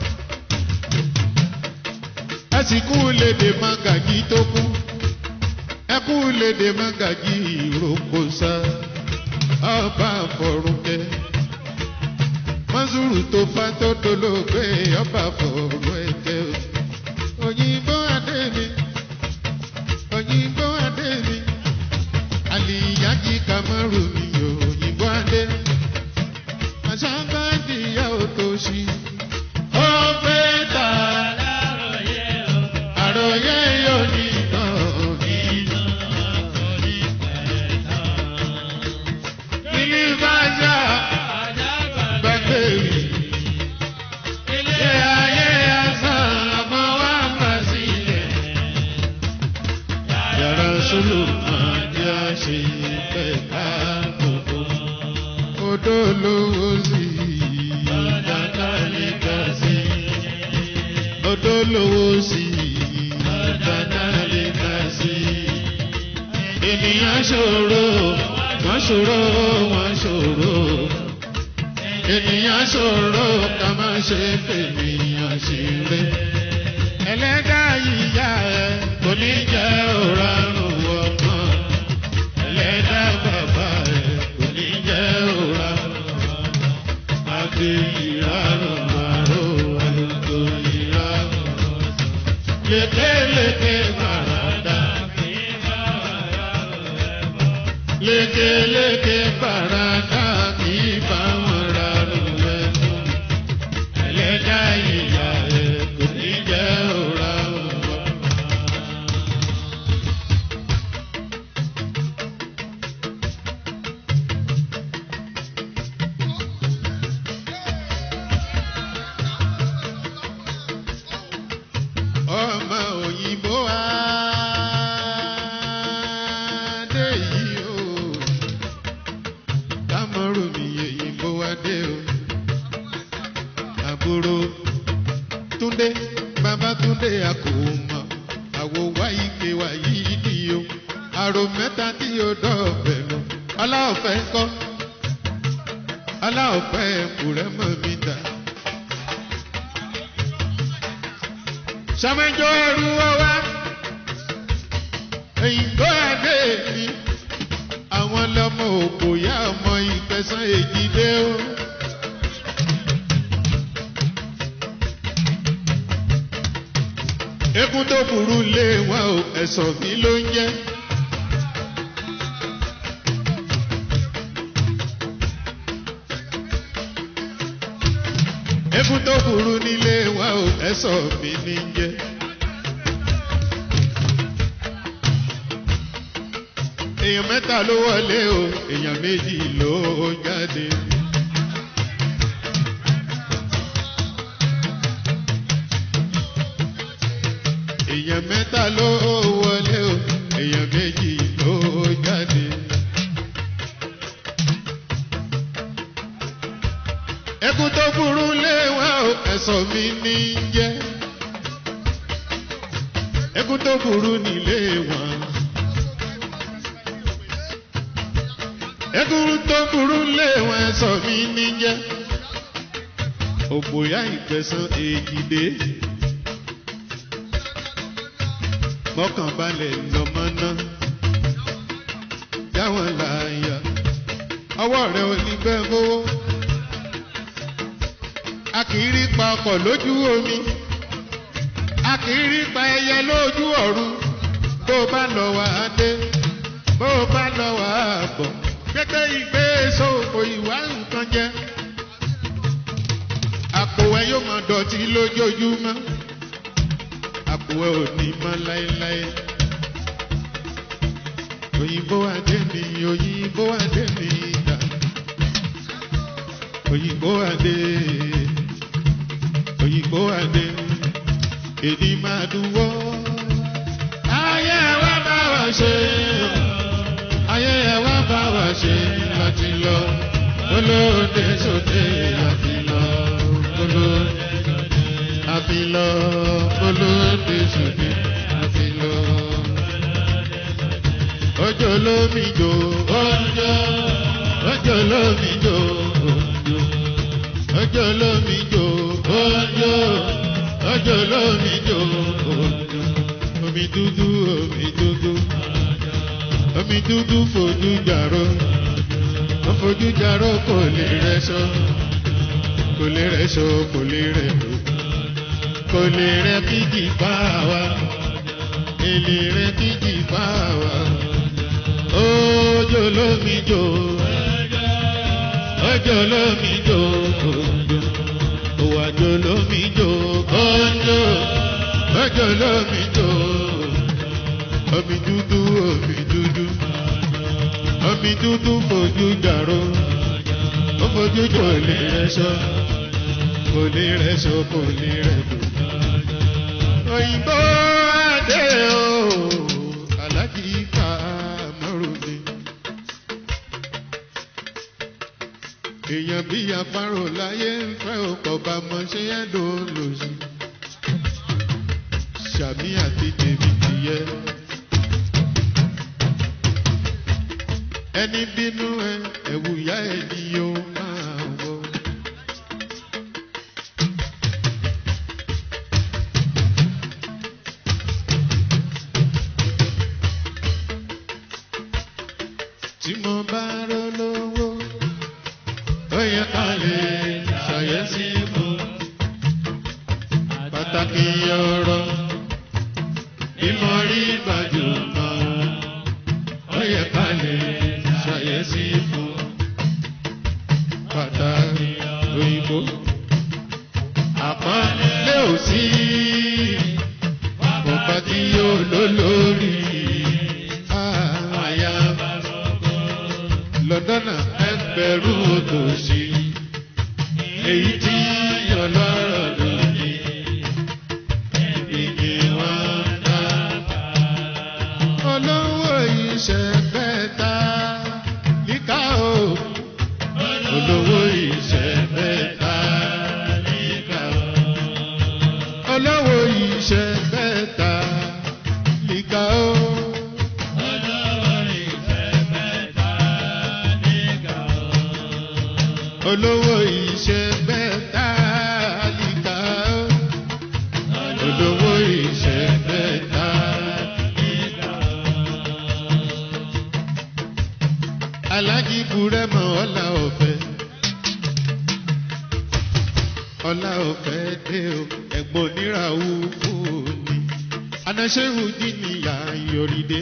Ẹ̀sìnkú lédè Màgàjí tó kú. Ẹkú lédè Màgàjí ìrókòsá. Ọba àfọ̀rùnkẹ́. Mọ́sùrù tó fá tó dolóògbé ọba àfọ̀rùn ẹ̀kẹ́. Òyìnbó adé mi. Òyìnbó adé mi. Àlìyájí Kamaru mi òyìnbó adé. Àṣàgbá dìyà ò tó ṣí. Ó fẹ́ tà láròyé o. Àròyé yóò ní tán nínú orí pẹ̀tàn. Ilé ìbájá gbàgbéwì. Ilé ayé asán ọmọ wa mà sílẹ̀. Yàrá sólù máa jẹ́ àṣeyẹ pẹ̀ká gbogbo. Odò lówó sí ọjà tálíkà sí. Odò lówó sí ọjà tálíkà sí. Ènìyàn ṣòro, wọ́n ṣòro, wọ́n ṣòro. Ènìyàn ṣòro ká má ṣe fènìyàn ṣeré. Ẹlẹ́dàá ìyá ẹ̀ kò ní jẹ́ òrarùn ọmọ. Ẹlẹ́dàá bàbá ẹ̀ kò ní jẹ́ òrarùn ọmọ. Àti ìrarùn àrò àlùkò ìrarùn ọ̀sán. Lékeleke bàràdà kì í bá wọn rárùn ẹ̀bọ. Lékeleke bàràdà kì í bá wọn rárùn ẹ̀bọ. Ẹlẹ́dàá ìyá ẹ̀ kò ní jẹ́ òrarùn ọmọ. Ọmọ òyìnbó adé yìí o. Kamaru mi òyìnbó adé o. Àbúrò Túndé bàbá Túndé àkómọ. Àwo wáyé ké wáyé ìdí o. Àrò mẹ́ta tí o dọ̀bẹ̀ lọ. Aláọ̀fẹ́ kọ́. Aláọ̀fẹ́ kùrẹ́ mọ̀ mi dà. Sàmẹ́jọ́ ẹrú ọwá. Òyìnbó adé mi. Àwọn lọmọ òkò yá ọmọ ìfẹsán èjìdé o. Ekun tó burú lé wọn o, ẹ̀sọ̀ mi ló ń jẹ́. Ekun tó burú nílé wọn o, ẹ̀sọ̀ mi ní jẹ́. Èèyàn mẹ́ta ló wọlé o, èèyàn méjì ló jáde. Èèyàn mẹ́ta ló wọlé o, èèyàn méjì ló jáde. Ẹkún tó burú lé wọn o, ẹ̀sọ̀ mi ní jẹ́. Ẹkún tó burú nílé wọn. Ẹkún tó burú lé wọn, ẹ̀sọ̀ mi ní jẹ́. Òpòyà ìfẹsán èjìdé. Mọ́kànbalẹ̀ lọ́mọ náà. Jáwọn láàyà. Ọwọ́ rẹ̀ ò ní bẹ́ẹ̀ mówó. A kì í rí pa ọkọ̀ lójú omi. A kì í rí pa ẹyẹ lójú ọ̀run. Bó o bá lọ wà á dé. Bó o bá lọ wà á bọ̀. Gẹ́gẹ́ ìgbé sóko ìwà nǹkan jẹ́. Àpò ẹ yóò máa dọ̀tí lójoojúmọ́. Àpò ẹ ò ní mọ́ láéláé. Òyìnbó adé mi, òyìnbó adé mi dà. Òyìnbó adé, òyìnbó adé. Èdè máa dúwọ́ ṣe ayé ẹ wá bá wa ṣe láti lọ olóde sóde àti lọ olóde àti lọ olóde sóde àti lọ. Ọjọ́ lómi jò ọjọ́ ọjọ́ lómi jò ọjọ́ ọjọ́ lómi jò ọjọ́ ọjọ́ lómi jò ọjọ́ omi dúdú omi dúdú omi dúdú fojú jàró ó fojú jàró kò lè rẹṣọ kò lè rẹṣọ kò lè rẹ kò lè rẹ kíjì bá wa èlè rẹ kíjì bá wa. Ọjọ́ lómi jò ọjọ́ lómi jò ọjọ́ lómi jò ọjọ́ ọjọ́ lómi jò omi dúdú omi dúdú omi dúdú fojú jàró ó fojú jò lè rẹṣọ kò lè rẹṣọ kò lè rẹdò. Òyìnbó adé o alájí ká. Èèyàn bí afárò láyé ń fẹ́ ọkọ̀ bá mọ ṣé ẹ́ ló lò sí. Ṣàmì àti tèmi ti yẹ. Ẹni bínú ẹ ẹ̀wù ìyá ẹ ni yóò máa wọ. Tí mo bá rọ́ lówó. Oye kale ṣàyẹ̀sí fún pàtàkì ọ̀rọ̀ ìmọ̀ rí gbajúmọ̀. Oye kale ṣàyẹ̀sí fún pàtàkì òyìnbó. Àpọ́nlé ò sí ọ̀pá tí yóò lólórí. Àyà lọ́dọ́nà ẹgbẹ̀rún òtòṣì èyí tí ọlọ́rọ̀ lónìí ìdíje wọn dábàá. Olówó iṣẹ́ bẹ́ẹ̀ta líka o olówó iṣẹ́ bẹ́ẹ̀ta líka o olówó iṣẹ́ bẹ́ẹ̀ta líka o. Olówó iṣẹ́ bẹ́ẹ̀ta líka olówó iṣẹ́ bẹ́ẹ̀ta líka. Alájí Búrẹ́mọ̀ ọlá ọ̀fẹ́ ọlá ọ̀fẹ́ dé o ẹ̀gbọ́n oníràwù fún mi anáṣẹ́hù jìnnìyà ìyọ̀rìdé.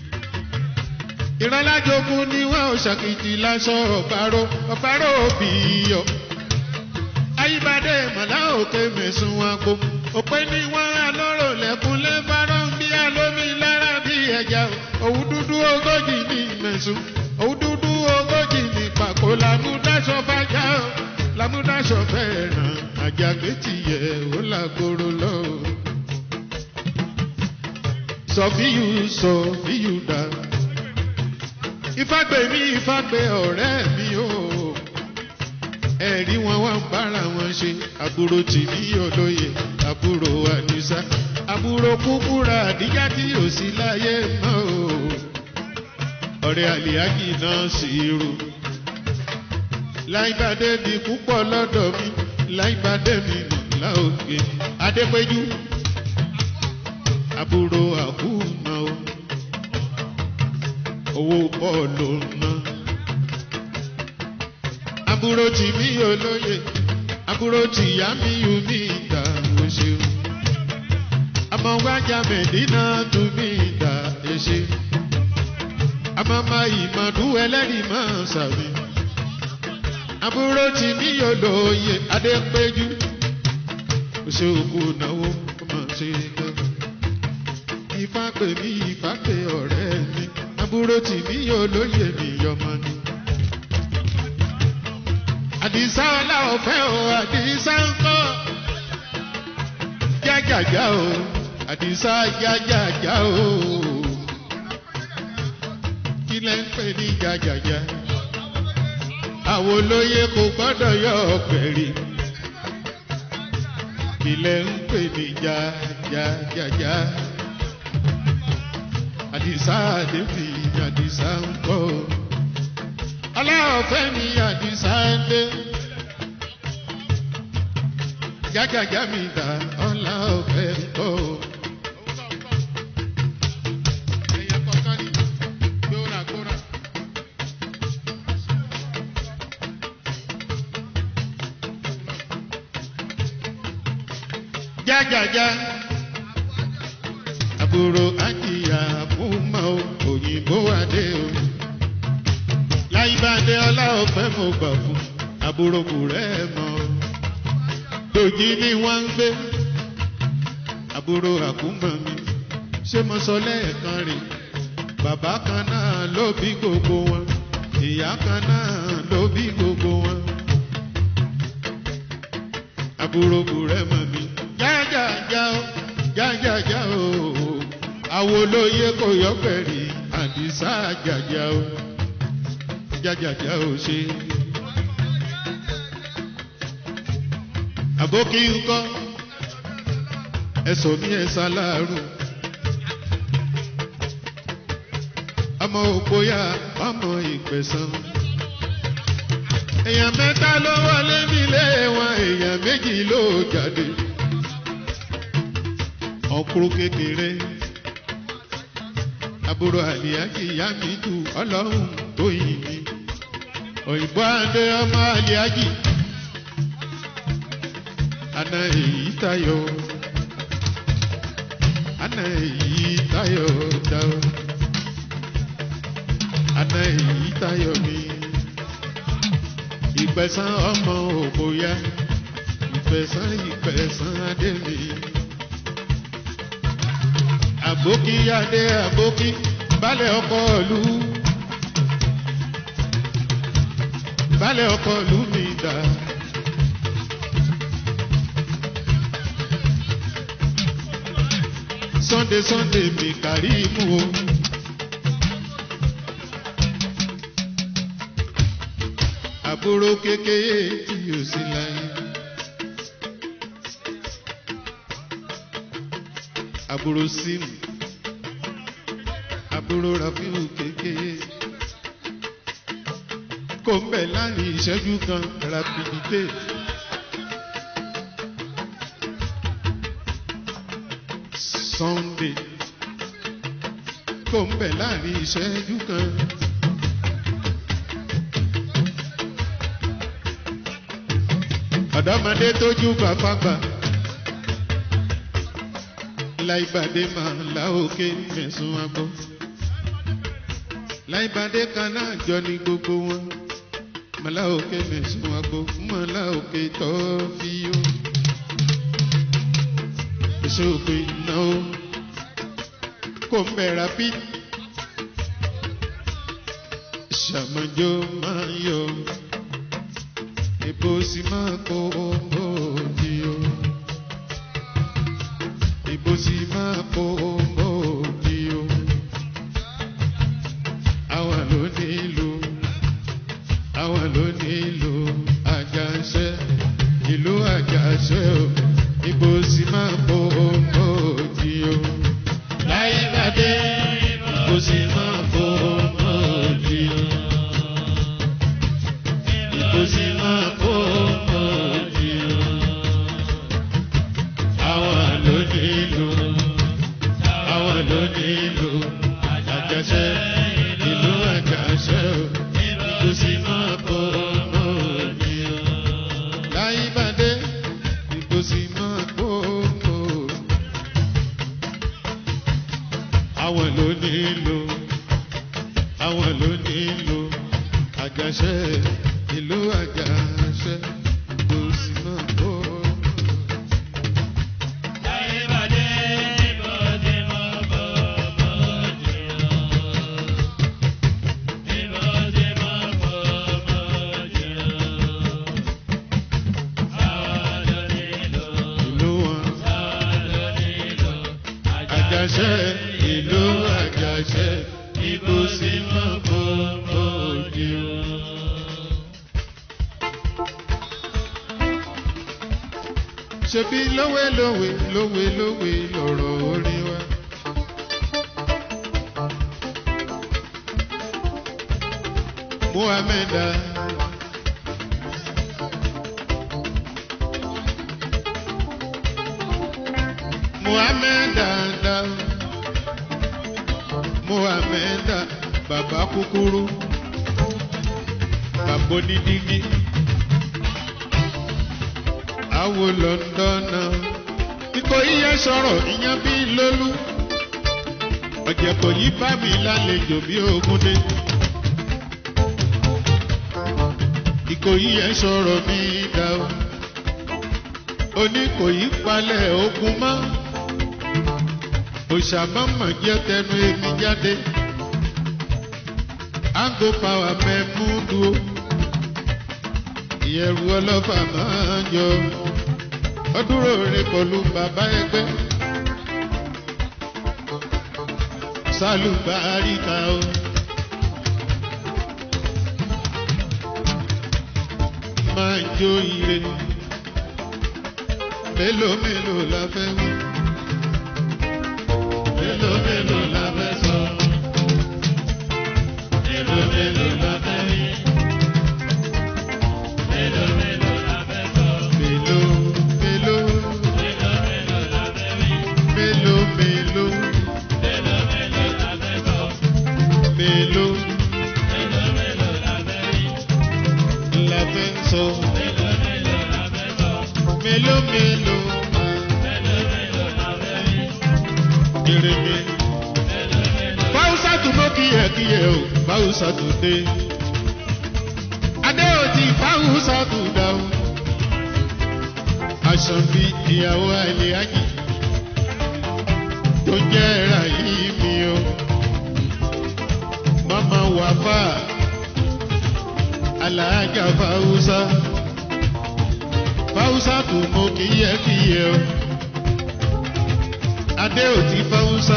Ìrànlájogún ni wọ́n ò ṣàkìtì láṣọ ọ̀bárò ọ̀bárò òbí yọ. Ayíbádé màlá òkè mẹ̀sùn àgbo. Òpé ni wọ́n alọ́rọ̀ lẹ́kùn lẹ́bàárọ̀ ń bí alómi lára bí ẹja. Òwú dúdú ogójì ní mẹ̀sùn. Òwú dúdú ogójì ní pàkó. Làmúdáṣọ bájá o. Làmúdáṣọ fẹ́ràn. Àjàgbétì yẹ ó làgòrò lọ. Sọ̀fíyù sọ̀fíyù dá. Ifágbé mi Ifágbé ọ̀rẹ́ mi o. Ẹ̀rí wọn wá ń bára wọn ṣe. Àbúrò tìmí olóye, àbúrò Àdìsá. Àbúrò kúkúrà àdíjá tí ò sí láyé mọ́ o. Ọ̀rẹ́ àlìájì náà sì rò. Láìbàdé mi púpọ̀ lọ́dọ̀ mi. Láìbàdé mi nìlá òkè. Adépéjú. Àbúrò àkúnà o. Owó bọ́ọ̀lù ná. Àbúrò tìmí olóye. Àbúrò tìyá mi yù mí ìdá oṣù. Àmọ́ wájà Mẹ̀dínà tù mí ìdá ẹṣẹ. Àmàmà ìmọ̀dú ẹlẹ́rìí máa sàmì. Àbúrò tìmí olóye Adépéjú. Oṣù òkú náwó kó máa ṣe gan. Ifágbé mi Ifágbé ọ̀rẹ́ mi. Àbúrò tìmí olóye mi yọmọ ni. Àdìsá ọlá ọ̀fẹ́ o, Àdìsá ń kọ́. Jájàjá o, Àdìsá jájàjá o. lẹ́ ń pè ní jàjàjà àwọn olóyè kò gbọ́dọ̀ yọ ọ̀pẹ̀rì kí lẹ́ ń pè ní jàjàjà àdìsá àdébì àdìsá ń kọ́ ọlọ́ọ̀fẹ́ mi àdìsá ń dé jàjàjà mi dá ọlọ́ọ̀fẹ́ ń kọ́. Jajaja àbúrò àjìyà fúnmọ òyìnbó adé o láìbàdé ọlá ọpẹ mo gbà fún àbúrò kùrẹ mọ dòjì ni wọn ń gbé àbúrò àkúmọ mi ṣé mo sọ lẹ́ẹ̀kan rè bàbá kan náà ló bí gbogbo wọn ìyá kan náà ló bí gbogbo wọn àbúrò kùrẹ mọ mi. Jájájá o, jájájá o, àwọn olóyè kò yọpẹ̀rì àdìsá jájá o, jájájá o ṣe. Àbókí ńkọ́, ẹ̀sọ́ ní ẹ̀sà láàrú. Ọmọ òpóyà, ọmọ ìpẹ̀sán. Èèyàn mẹ́ta ló wọlé nílé wọn, èèyàn méjì ló jáde. Ọkùnrin kékeré àbúrò àlìyájì ìyá mi jù ọlọ́run tó yìn mí òyìnbó adé ọmọ àlìyájì àná èyí tayọ àná èyí tayọ dáwọ àná èyí tayọ mi ìpẹ̀sán ọmọ òbóyá ìpẹ̀sán ìpẹ̀sán adé mi. Àbókí adé àbókí balẹ̀ ọkọ̀ ìlú balẹ̀ ọkọ̀ ìlú mi dà. Sunday Sunday mi kàrí mú o. Àbúrò kékeré tí yóò sí láyé. Àbúrò símù àbúrò Rafiu kékeré kò ń bẹ̀ láàrin ìṣẹ́jú kan rapidité Sunday kò ń bẹ̀ láàrin ìṣẹ́jú kan ọ̀dọ́mọdé tójú bàfàgbà. Láìbàdé máa la òkè mẹ̀sùn agbọ́. Láìbàdé kan náà jọ ní gbogbo wọn. Màlá òkè mẹ̀sùn agbọ́. Màlá òkè tọ́ fi yó. Èso òkè náà kò ń bẹ̀rẹ̀ bí. Ṣàmọ́jọ́ máa yọ. Èbó sì máa kó owó di o. Ibo si máa kó mọ́ọ̀dí o. Àwa ló nílò, àwa ló nílò Àjàṣẹ́, ìlú Àjàṣẹ́ o. Ibo si máa kó mọ́ọ̀dí o. Láìbàdé, ibo si máa kó mọ́ọ̀dí o. Ibo si máa kó mọ́ọ̀dí o. Àwa ló nílò, àwa ló nílò Àjàṣẹ́, ìlú Àjàṣẹ́ o. Ibo si máa kó mọ́ọ̀dí o. Láìbàdé, ibo si máa kó mọ́ọ̀dí. Àwa ló nílò, àwa ló nílò Àjàṣẹ́, ìlú Àjàṣẹ́, ibo si máa kó mọ́ọ̀dí. Àjàṣẹ́, ìlú Àjàṣẹ́, ibo si máa kó. ṣebí lówe lówe lówe lówe lọ̀rọ̀ orin wa. Muhammed Muhammed Muhammed bàbá kúkúrú bàbá onídìgí àwo London Ìkòyí yẹn sọ̀rọ̀ ìyẹn bí lólú ọ̀jẹ̀ kò yí bá mi lálejò bí Ògúndé. Ìkòyí yẹn sọ̀rọ̀ mi dá o Oníkòyí palẹ̀ ogun mọ́ òṣàmọ́mọ́ jẹ́ tẹnu èmi jáde Ango power mẹ́mú dúró ìyẹ̀rù ọlọ́fà máa ń yọ ọdúró rẹ̀ pẹ̀lú bàbá ẹgbẹ́ sálùbáríkà o. Máa ń jó ire mélòó mélòó la fẹ́ wí mélòó mélòó la fẹ́ sọ mélòó mélòó la fẹ́ wí mélòó mélòó la fẹ́ sọ mélòó mélòó mélòó mélòó la fẹ́ wí mélòó mélòó mélòó mélòó la fẹ́ sọ mélòó mélòó mélòó la fẹ́ wí la fẹ́ sọ mélòó mélòó la fẹ́ sọ mélòó mélòó mélòó mélòó la fẹ́ wí jereme báwùsà tó mọ kíyẹkíyẹ o báwùsà tó dé adé òtí báwùsà tó dá o aṣọ bí ìyàwó àlè ájì tó jẹ́ ẹ̀rà yìí mi o mama wàfà alájà fáwùsà fáwùsà tó mọ kíyẹkíyẹ o adé òtí fáwùsà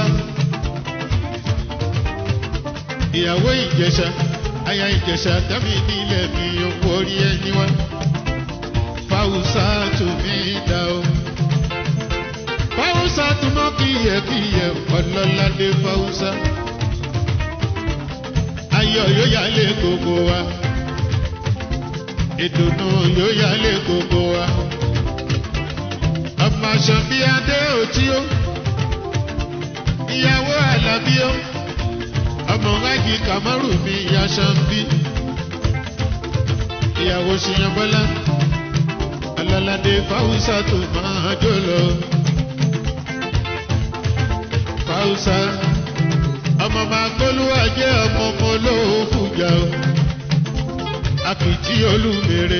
ìyàwó Ìjẹ̀ṣà aya Ìjẹ̀ṣà tẹ́mi nílẹ̀ mi owó orí ẹni wá fáwùsà tó mi dá o fáwùsà tó mọ kíyẹkíyẹ ọlọ́ládé fáwùsà ayọ̀ yóò yálé gbogbo wa ìdùnnú yóò yálé gbogbo wa ọmọ aṣọ bí adé òtí o ìyàwó Àlàbí o ọmọ wáìgì Kàmárù mi ìyá Ṣàǹbí ìyàwó Ṣìyànbọ́lá ọlọ́ládé fáwùsà tó máa jó lọ fáwùsà ọmọ máa gbólúwà jẹ́ ọmọ ọmọ olówó fújà o àpìtí olúmere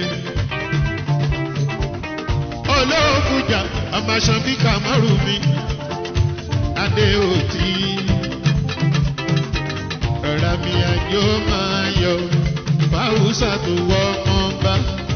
olówó fújà ọmọ Ṣàǹbí Kàmárù mi adé òtí ọ̀rá mi àjò máa yọ fáwùsà tó wọ ọmọ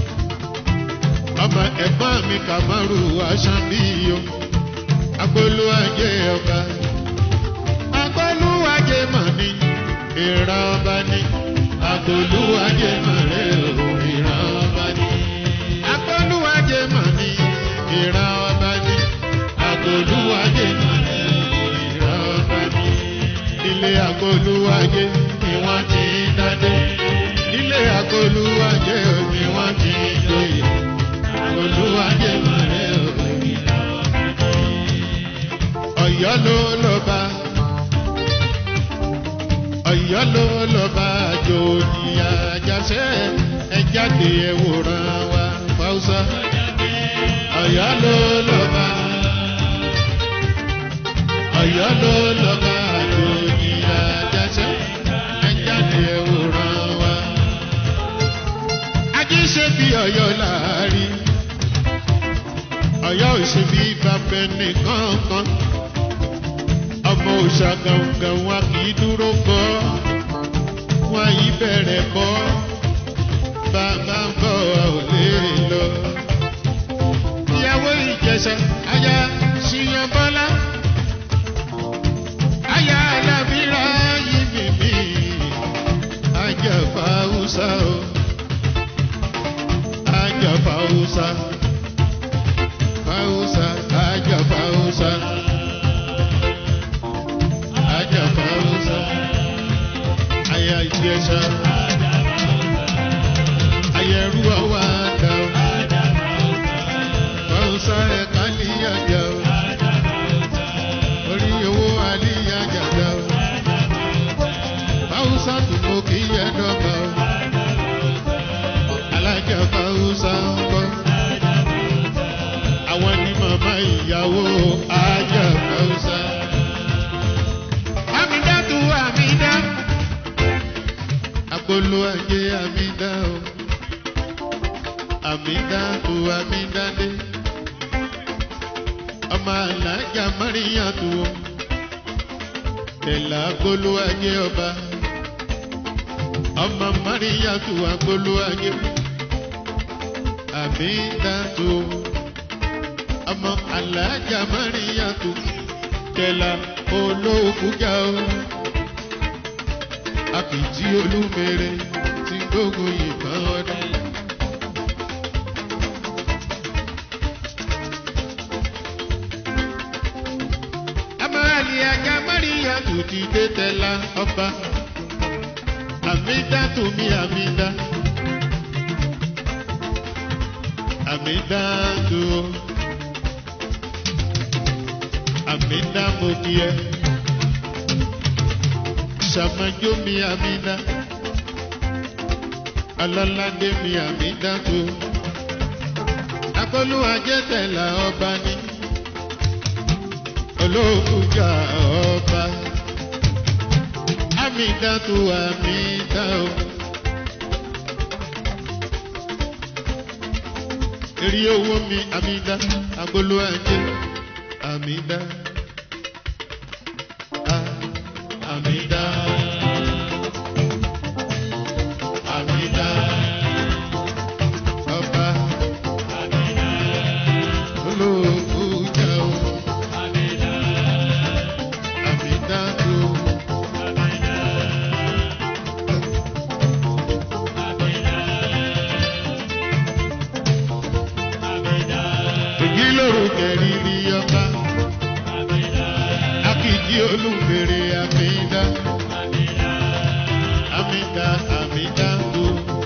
ọmọ ẹ̀gbọ́n mi Kàmárù Ṣàǹbí o agbólúwàjẹ ọba agbólúwàjẹ mà ní ìran ọba ní agbólúwàjẹ mà rẹ o ìran ọba ní agbólúwàjẹ mà ní ìran ọba ní agbólúwàjẹ mà rẹ o ìran ọba ní ilé agbólúwàjẹ ni wọ́n ti dádé ilé agbólúwàjẹ ni wọ́n ti joyè agbólúwàjẹ mà rẹ o ìran ọba ní Ọ̀yọ́ ló lọ́ba Ọ̀yọ́ ló lọ́ba jòdì àjàṣẹ́ ẹ jáde ẹ wòran wa fáwùsà Ọ̀yọ́ ló lọ́ba Ọ̀yọ́ ló lọ́ba jòdì àjàṣẹ́ ẹ jáde ẹ wòran wa. Ají ṣe bí Ọ̀yọ́ láàrí Ọ̀yọ́ ò ṣe bí bàbá nìkan kan ọmọ òòṣà gàǹgàǹ wa kì í dúró bọ́ wọn yí bẹ̀rẹ̀ bọ́ bàbá ń bọ̀ wá ò lè lọ. Ìyàwó Ìjẹ̀ṣà aya Ṣìyànbọ́lá aya Alábírà yìí mímí ajá fáwùsà o ajá fáwùsà fáwùsà. Fausa, Aja Fausa, Aja Fausa, Aya Ìjẹ̀ṣà, Aya Ẹrú Àwàdà, Fausa ẹ̀ka níyàjà, orí owó àníyàjà dá, Fausa tó mọ kí yẹ dọ́gba, Alájà Fausa ń bọ̀. Àwọn ni màmá ìyàwó Aja Fausa. Amida tu Amida, Apolo ajé Amida o. Amida tu Amida dé. Ọmọ Alájà Maria tu o. Tẹ̀lá Apolo ajé ọba. Ọmọ Maria tu Apolo ajé. Amida tu o. Ọmọ Alájà Maríyàtù Tẹ̀lá olóògùjà o. Àpìjí Olúmere ti gbógun ìbọn ọdún. Ọmọ Alájà Maríyàtù ti dé Tẹ̀lá ọba. Àmídá tù mí Àmídá. Àmídá tù o. Amida mo kí ẹ, Ṣàmájó mi Amida, Ọlọ́ládé mi Amida tó, Akọ́lúwàjẹ́ Tẹ̀lá ọba ní, olóògùjà ọba, Amida tó Amida o. Èrè owó mi Amida, Akọ́lúwàjẹ́ Amida. Amida, Amida, Ọba, Amida, olóògùjà o, Amida, Amida tó, Amida, Amida, Amida. Èyí lórúkẹ rírí ọba, Amida, Akíjí Olúmere Amida. Amida, Amida tu,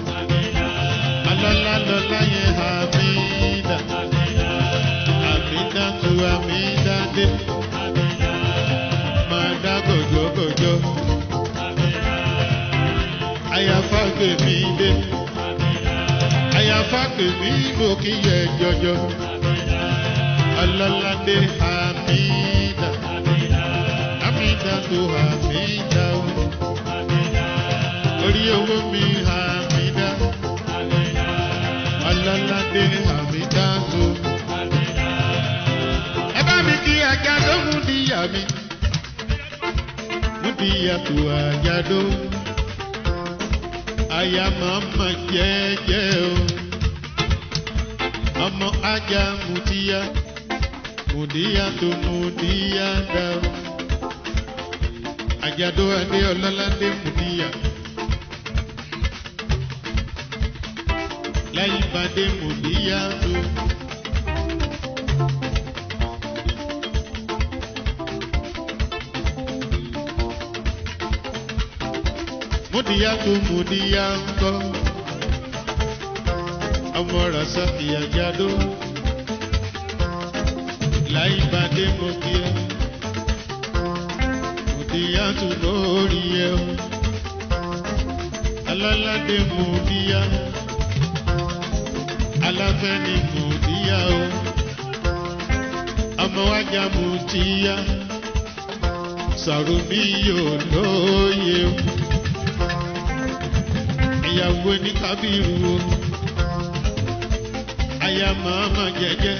alala lola ye Amida, Amida tu Amida de, mada gojo gojo, ayafa ke mi de, ayafa ke mi mo ki ye jojo, alala de Amida, Amida tu Amida o. Orí owó mi Amida, Ọlọ́ládé Amida tó. Ẹ bá mi kí Àjàdó mú díyà mi, mú díyà tó Àjàdó. Aya màmá jẹ́jẹ́ o, ọmọ ajá mùdíyà, mùdíyà tó mùdíyà dá o. Àjàdó adé Ọlọ́ládé mùdíyà. Láyìnbádé mùdíyà tó. Mùdíyà tó mùdíyà ń kọ́. Ọmọ Rasaki Àjàdó. Láyìnbádé mùdíyà. Mùdíyà tó lórí ẹ o. Ọlọ́ládé mùdíyà. Aláfẹ́ ni mùdíyà o, ọmọ wájà mùdíyà, Sàrùmí yóò lóye o, ìyàwó ní Kábírù o, aya màmá jẹ́jẹ́,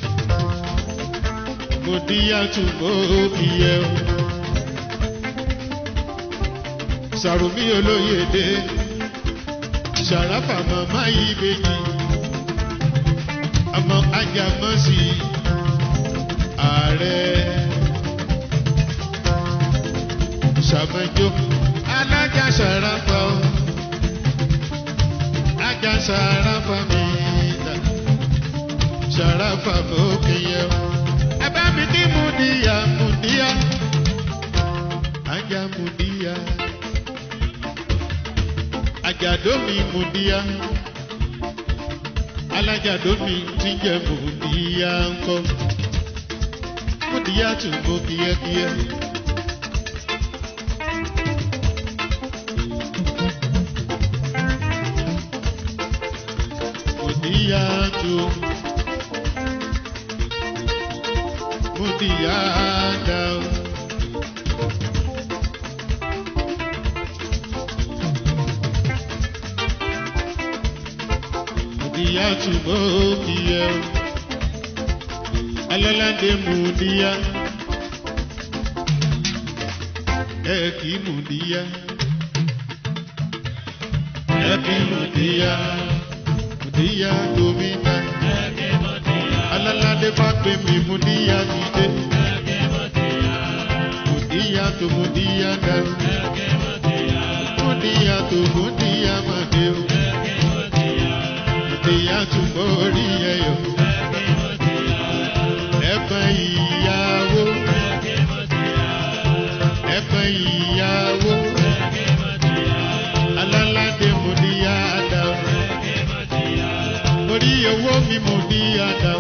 mùdíyà tún mọ́bíyẹ o, Sàrùmí olóye dé, Ṣàráfà màmá yìí bèjì. Ọmọ Ajámọ́sí ààrẹ Ṣàmájó Alájà Ṣàráfà o, Alájà Ṣàráfà mi dà, Ṣàràfà mo kì í yẹ. Ẹ bá mi kí Mùdíyà Mùdíyà. Ajá Mùdíyà. Àjàdó mi Mùdíyà. Alájàdó mi ti jẹ Mùdíyà ńkọ́. Mùdíyà tún mo kíyẹ́kíyẹ́. Mùdíyà tún. Mùdíyà dá o. Mùdíyà tún mo kíyẹ́ o. Alálàdé Mùdíyà. Ẹ kí Mùdíyà. Ẹ kí Mùdíyà. Mùdíyà domina. Alálàdé bá pè mí Mùdíyà dìde. Mùdíyà tó Mùdíyà dá. Mùdíyà tó Mùdíyà máa dé o. Mùdíyà tó mórí ẹyọ. Ẹ̀pẹ̀ ìyàwó. Ẹ̀pẹ̀ ìyàwó. Alálàdé Mùdíyà dá. Orí owó mi Mùdíyà dá.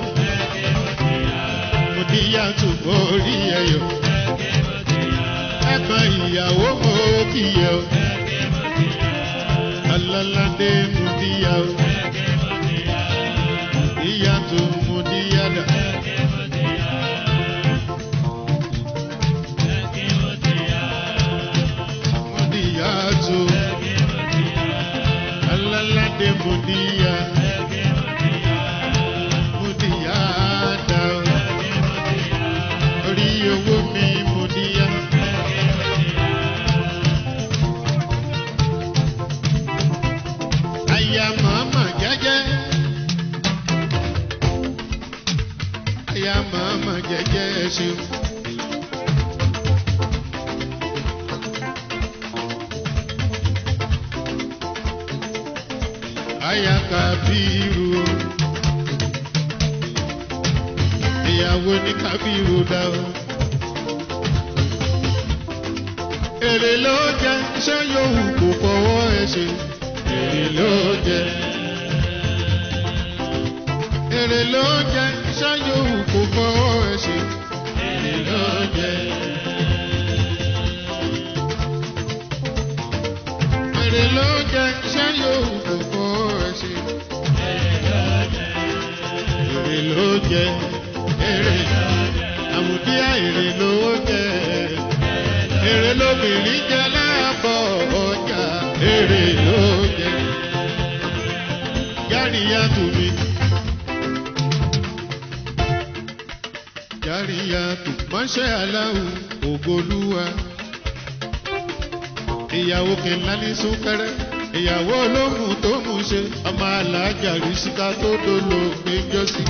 Mùdíyà tó mórí ẹyọ. Ẹ̀pẹ̀ ìyàwó mo kíyẹ o. Alálàdé Mùdíyà o. Mùdíyà tó Mùdíyà dá. Mùdíyà tó. Alálàdé Mùdíyà. Mùdíyà dá. Orí owó mi Mùdíyà. Aya màmá jẹ́jẹ́. Aya màmá jẹ́jẹ́ ṣeun. Aya Kábírù. Ìyàwó ní Kábírù dá o. Èrè ló jẹ, iṣẹ́ yòówù kò fọwọ́ ẹ ṣe. Èrè ló jẹ. Èrè ló jẹ, iṣẹ́ yòówù kò fọwọ́ ẹ ṣe. Èrè ló jẹ. Èrè ló jẹ, iṣẹ́ yòówù kò fọwọ́ ẹ ṣe. Èrè ló jẹ. Èrè. Àmùdíyà èrè ló jẹ. Èrè lóbìnrin jẹ láàbọ̀ ọjà. Èrè ló jẹ. Járíyá tù mí. Járíyá tù. Mọ́ṣẹ́ aláwù ògolúwa. Ìyàwó kìnlá ní súnkẹrẹ. Ìyàwó olóhùn tó mú ṣe. Ọmọ alájà rí síta tó dolo gbẹjọ́sí.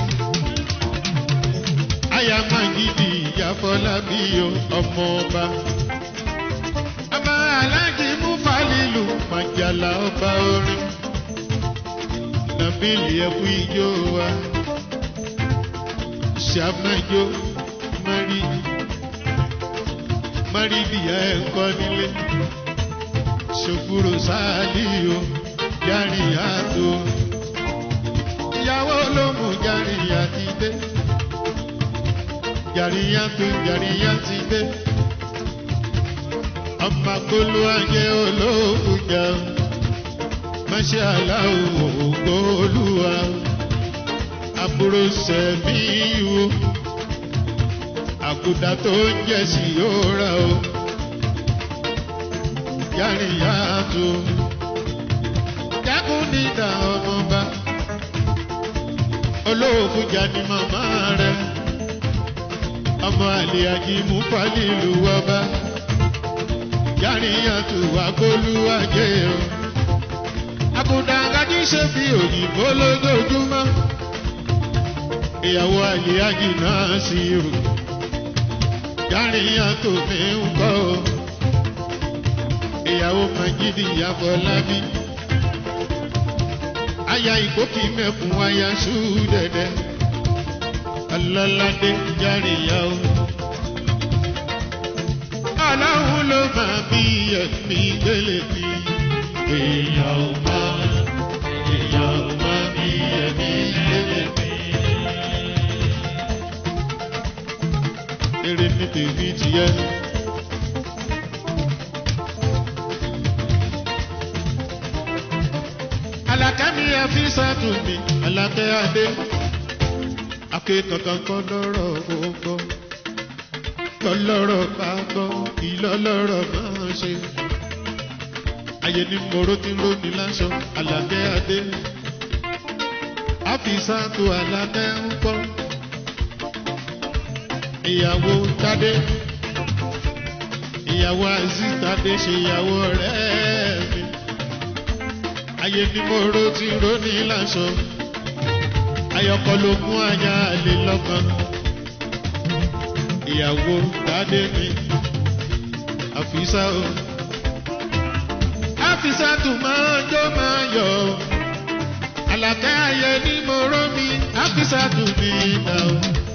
Aya Májídì ìyá Fọlábí o ọmọ ọba. Ọba aláàjì Múfálílù Màjàlá ọba orin. Nàbílì ẹkú ijó wa. Ṣàmájó Mari. Márídìyà ẹ̀kọ́ nílé. Ṣòkúrò sáàlì o. Járíyá tó. Ìyàwó ló mú Járíyá ti dé. Járíyá tó Járíyá ti dé. Ọmọ akóló ayé olóògùn jà. Máṣẹ́ aláwọ̀ ògbó olúwa. Àbúrò sẹ̀mí wo. Àkùdá tó ń jẹ́ sí òòrà o. Járíyá tó. Jákùn nídà ọmọba. Olóògùn jà ní màmá rẹ̀. Ọmọ àlè àjìmú Fálílù ọba. Járíyá tó Agolúwàjé o. Àkùdá kájí ṣe bí òyìnbó lójoojúmọ́. Ìyàwó àlè àjì náà sì rò. Járíyá tó mi ń kọ́ o. Ìyàwó Májídì ìyá Fọlábí. Aya ìkókì mẹ́kùn aya Ṣúdẹ̀dẹ̀. aláládé járíyá o. Ọlọ́run ló máa bí ẹ̀mí gbélé bí èèyàn ò máa èèyàn ò máa bí ẹ̀mí gbélé bí. Eré ní tèmi tìyẹ. Alákẹ́mi àfíìsàtù mi, Alákẹ́ Adé. Akékankan kọ́ lọ́rọ̀ gbogbo. Lọ́lọ́rọ̀ bá gbọ́, ìlọ́lọ́rọ̀ máa ṣe. Ayé ní mòró tí ń róni láṣọ, Alákẹ́ Adé. Àfíìsàtù Alákẹ́ ń kọ́. Ìyàwó Tádé. Ìyàwó Azeez Tádé ṣe ìyàwó ọ̀rẹ́ mi. Ayé ní mòró tí ń róni láṣọ. Ayọ̀kọ̀ ló mú aya àlè lọ́kàn. Ìyàwó Tádé mi, Àfísà o. Àfísà tún máa jó máa yọ̀. Àlàkẹ́ ayé ní mòró mi, Àfísà tún ní ìdá o.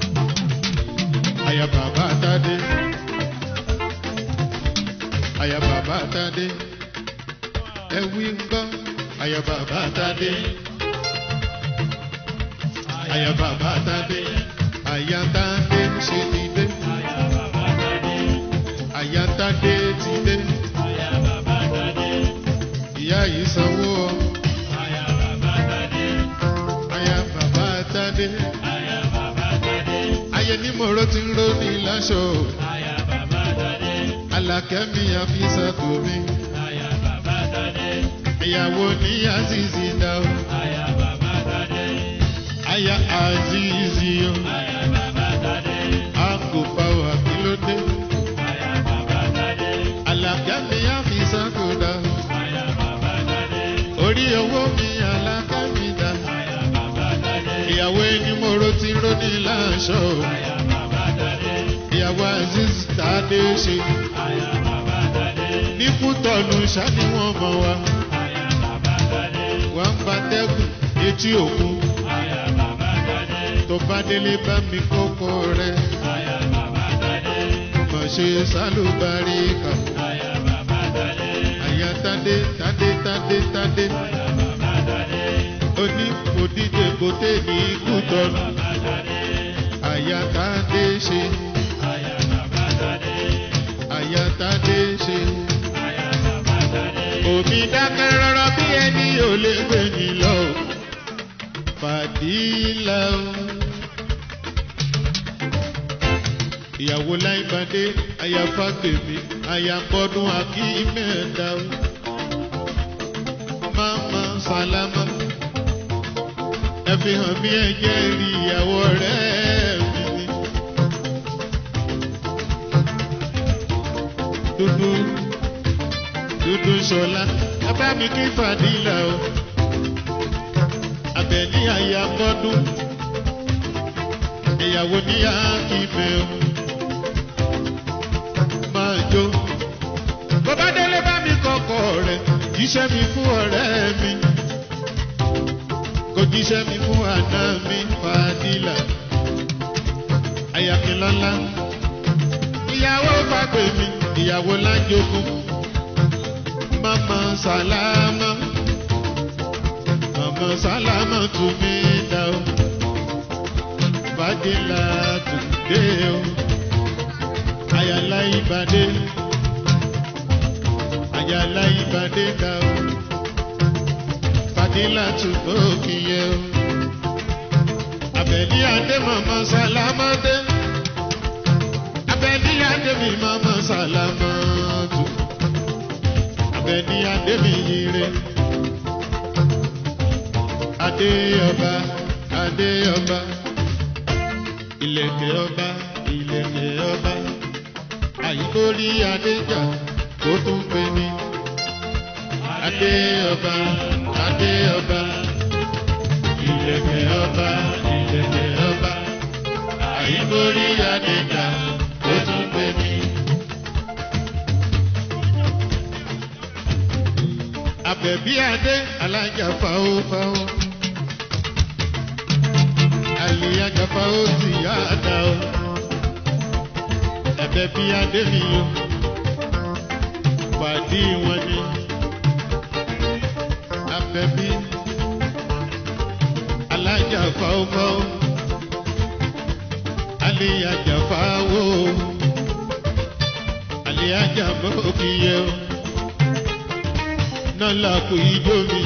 Aya bàbá Tádé. Aya bàbá Tádé. Ẹ wí ń gbọ́. Aya bàbá Tádé. Aya bàbá Tádé. Aya Tádé ṣe ti dé. Aya Tádé ti dé. Ìyá yìí sanwó ọ. Aya bàbá Tádé. Ayé ní mòró tí ń ró ní láṣọ. Alákẹ́ mi Àfísàtù mi. Ìyàwó ní Azeez dá o. Aya Azeez o. Àpò pàwọ́ àkílódé. Alákẹ́ mi Àfísàtù dá o. Orí owó mi Alákẹ́ mi dá. Ìyàwó ẹni mòró tí ń ró ní láṣọ. Ìyàwó Azeez Tádé ṣe. Ní Kútọ̀nù ṣá ni wọ́n mọ̀ wá. Wọ́n ń gbatẹ́gùn etí òkun. Tó bá délé bá mi kókó rẹ̀. Mọ̀ ṣe sálùbáríkà. Aya Tádé Tádé Tádé Tádé. Oní òdíje kòtè ní Kútọ̀nù. Aya Tádé ṣe. Aya Tádé ṣe. Omi dákẹ́ rọ́rọ́ bí ẹni ò lè gbé mi lọ. Fàdílà o. Ìyàwó Láìbádé, aya Fágbèmí, aya Bọ́dún Akímẹ́ẹ̀dá o. Máma Sálámà. Ẹ fi hàn mí ẹ̀jẹ̀ rí ìyàwó ọ̀rẹ́ mi ni. Dúdú Dúdú Ṣọlá, ẹ bá mi kí Fàdílà o. Àbẹ̀ní aya Bọ́dún, ìyàwó ní Akímẹ́ o. Máa jó. Bó bá délé bá mi kọ́kọ́ rẹ̀, jíṣẹ́ mi fún ọ̀rẹ́ mi. Kò jíṣẹ́ mi fún àná mi Fàdílà. Ayakilọ́lá. Ìyàwó Fágbèmí, ìyàwó Lájogún. Mama Sálámà. Mama Sálámà tún mi dá o. Fàdílà tún dé o. Aya Láìbádé. Aya Láìbádé dá o. Fàdílà tún bókì yẹ o. Àbẹ̀ní Adé Mama Sálámà dé. Àbẹ̀ní Adé mi Mama Sálámà tún. Àbẹ̀ní Adé mi yire. Adé ọba, Adé ọba. Ìlẹ̀kẹ̀ ọba, ìlẹ̀kẹ̀ ọba. Àyíkórí Adéjà kó tún pè mí. Adé ọba, Adé ọba. Ìlẹ̀kẹ̀ ọba, ìlẹ̀kẹ̀ ọba. Àyíkórí Adéjà kó tún pè mí. Àbẹ̀bí Adé alájà fáwọ́ fáwọ́. àlìyájàpá ó sì yá àdá o ẹ̀bẹ̀ bí adé mi o pàdé wọn ni abẹ́bí alájàpá ó mọ́ àlìyájàpá wò àlìyájàpá ó kì í yẹ o náà làkú ijó mi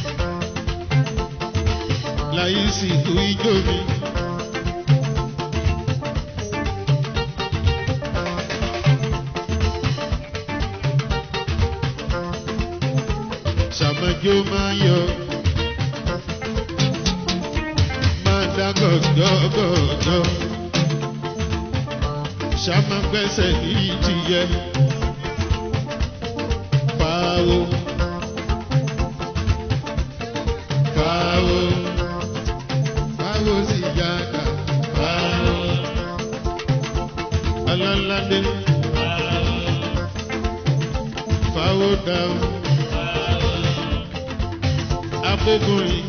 láyé sì kú ijó mi. Sàmójó máa yọ máa dá gọ̀gọ̀gọ̀gọ̀ sàmógbẹ́sẹ̀ ní ìjìyẹ pàwọ́ pàwọ́ pàwọ́ sì yára pàwọ́ ọlọ́ládé pàwọ́ dáhùn. Abogunrin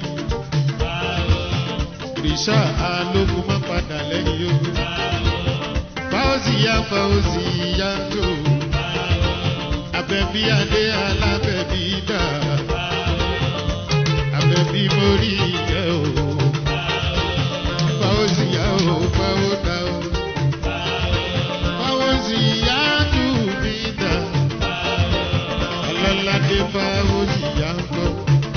Rìṣà alógun má padà lẹ́yìn ogun. Fáwọ́sìyá Fáwọ́sìyá tó. Abẹ́bí adé alábẹ́bí dà. Abẹ́bí mórí ìjẹ́ o. Fáwọ́sìyá o Fáwọ́dà o. Fáwọ́sìyá tó mi dà. Ọlọ́ládé Fáwọ́sìyá ń bọ̀.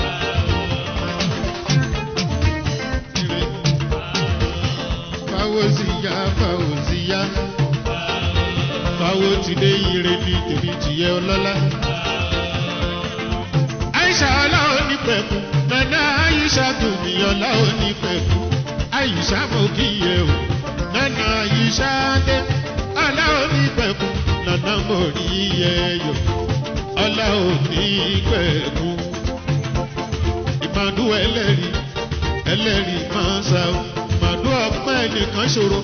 Fáwọ́sìyá Fáwọ́sìyá Fáwọ́ ti dé ire ní tèmi tìyẹ ọlọ́lá. Àìṣà ọlá onípẹ̀kun nana Àìṣà tòmí ọlá onípẹ̀kun Àìṣà mo kíyè o nana Àìṣà dé ọlá onípẹ̀kun nana mo rí yẹyọ ọlá onípẹ̀kun. Ìmàdú ẹlẹ́rìí ẹlẹ́rìí máa ń sá o. Ìmàdú ọpẹ́ ẹnìkan ṣòro.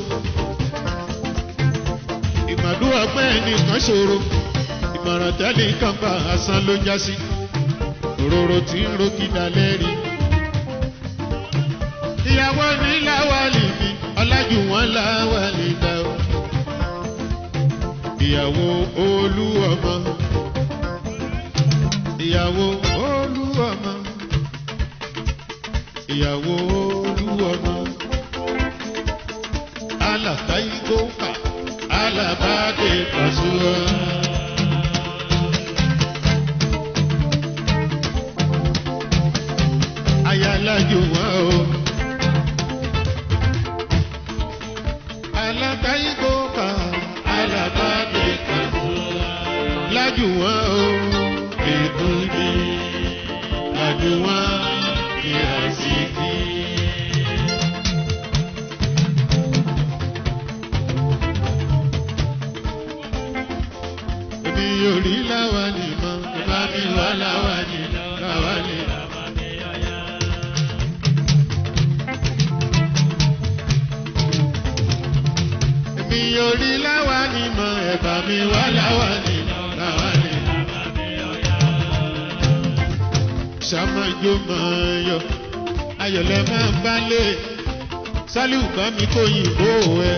Ìmàdú ọpẹ́ ẹnìkan ṣòro. Ìmọ̀ràn tẹ́lẹ̀ kan bá asán ló já sí. Òróró tí ń rókìdá lẹ́rìí. Ìyàwó ní láwàlì mi, ọlájú wọn láwàlì dá o. Ìyàwó olú ọmọ. Ìyàwó olú ọmọ. Ìyàwó olú ọmọ. Alàtàyíkókà alábàdé pàṣúwà. Ayálájú wọn o. Alàtàyíkókà alábàdé pàṣúwà. Lájú wọn o. Ètò ní lájú wọn ní àṣìkí. Yorí láwàní mọ́, bá mi wá láwàní láwàní. Èmi yorí láwàní mọ́, ẹ̀bà mi wá láwàní láwàní. Ṣàmájó máa yọ, ayọ̀lẹ̀ máa ń bálé. Sálíù bá mi kó yìnbó ẹ.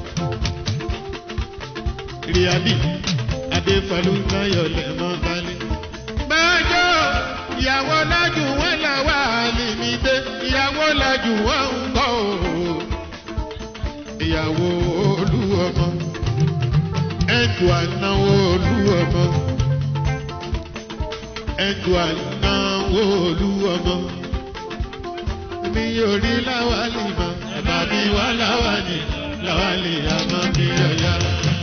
Ríadì. Adéfalú láyọ̀ lẹ́mọ́ balẹ̀. Bájọ́ ìyàwó lájú wọn làwà àlìmí dé. Ìyàwó lájú wọn ń kọ́ o. Ìyàwó olú ọmọ. Ẹ̀dù ànáwó olú ọmọ. Ẹ̀dù ànáwó olú ọmọ. Mi ò rí láwàlì mọ́. Ẹ̀bà mi wá láwàlì. Láwàlì àmọ́ mi ọ̀yá.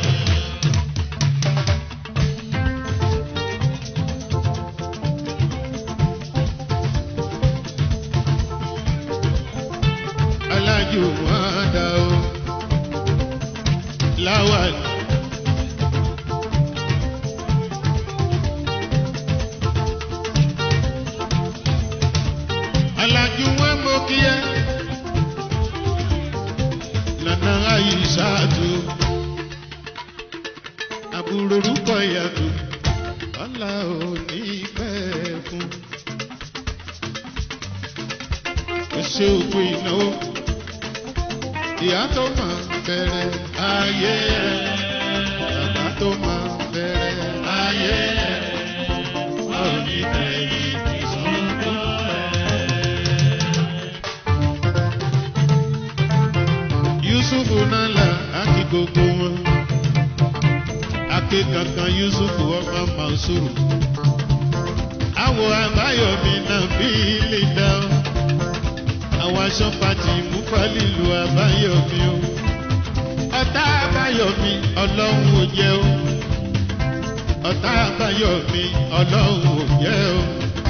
Alájú wọn dá o. Láwàlì. Alájú wọn mọ kí ẹ. Nana Àìṣà tó. Àbúrò orúkọ ìyàtọ̀. Ọlá ò ní pẹ́ fún. Ó ṣe òkú ìnáwó. ìyá tó máa bẹ̀rẹ̀ ayé ẹ̀ bàbá tó máa bẹ̀rẹ̀ ayé ẹ̀ òní tẹ̀yìn ìṣòro ẹ̀. Yusufu nala aki gbogbo wọn ake kankan Yusufu ọmọ Mansuru awo Abáyọ̀mí náà bí lè dá ọ àwọn aṣọ pàtì mú pálílù Abáyọ̀mí o ọ̀tá Abáyọ̀mí ọlọ́run ò jẹ́ o ọ̀tá Abáyọ̀mí ọlọ́run ò jẹ́ o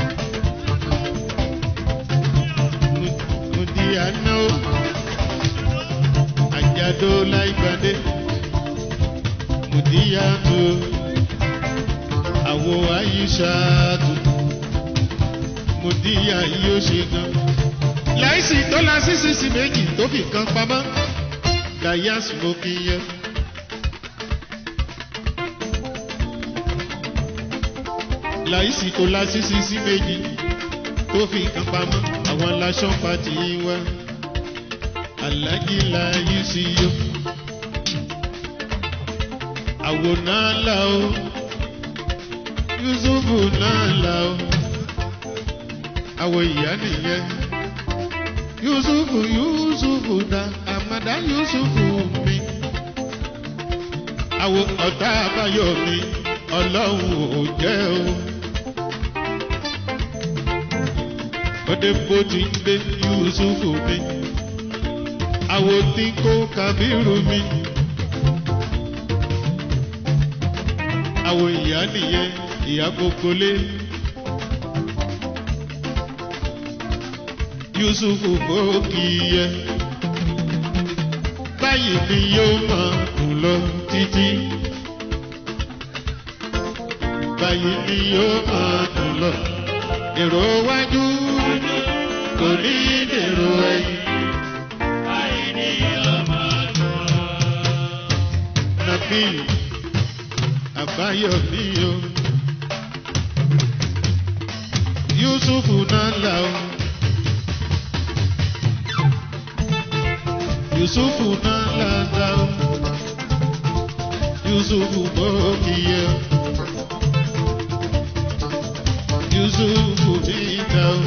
mo di àná o àjàdó láìgbàdé mo di yàtò àwọ̀ àyíṣàtò mo di àyí ó ṣe gan láìsí dọ́là sísìsì méjì tó fi kan pamọ́ gàyà smoky yẹn. láìsí dọ́là sísìsì méjì tó fi kan pamọ́ àwọn aláṣọ pàtì wá alájí láyé sí yó. àwòrán ńlá o Yusufu náà ńlá o àwọ̀ ìyá nìyẹn. Yusufu Yusufu da amada Yusufu mi àwọn ọ̀tá Abáyọ̀mí ọlọ́run ò jẹ́ o ọdẹ bó ti ń gbé Yusufu mi àwọn tí kò Kábírù mi àwọn ìyá nìyẹn ìyá gbogbo lé. Yusufu kò kì í yẹ báyìí ni yóò máa kùn lọ títí báyìí ni yóò máa kùn lọ èrò wájú kò ní dèrò ẹ̀yìn báyìí ni yóò máa kùn lọ. Nàbí Abáyọ̀mí o Yusufu náà là o. Yusufu nala dao Yusufu bokiye Yusufu bidao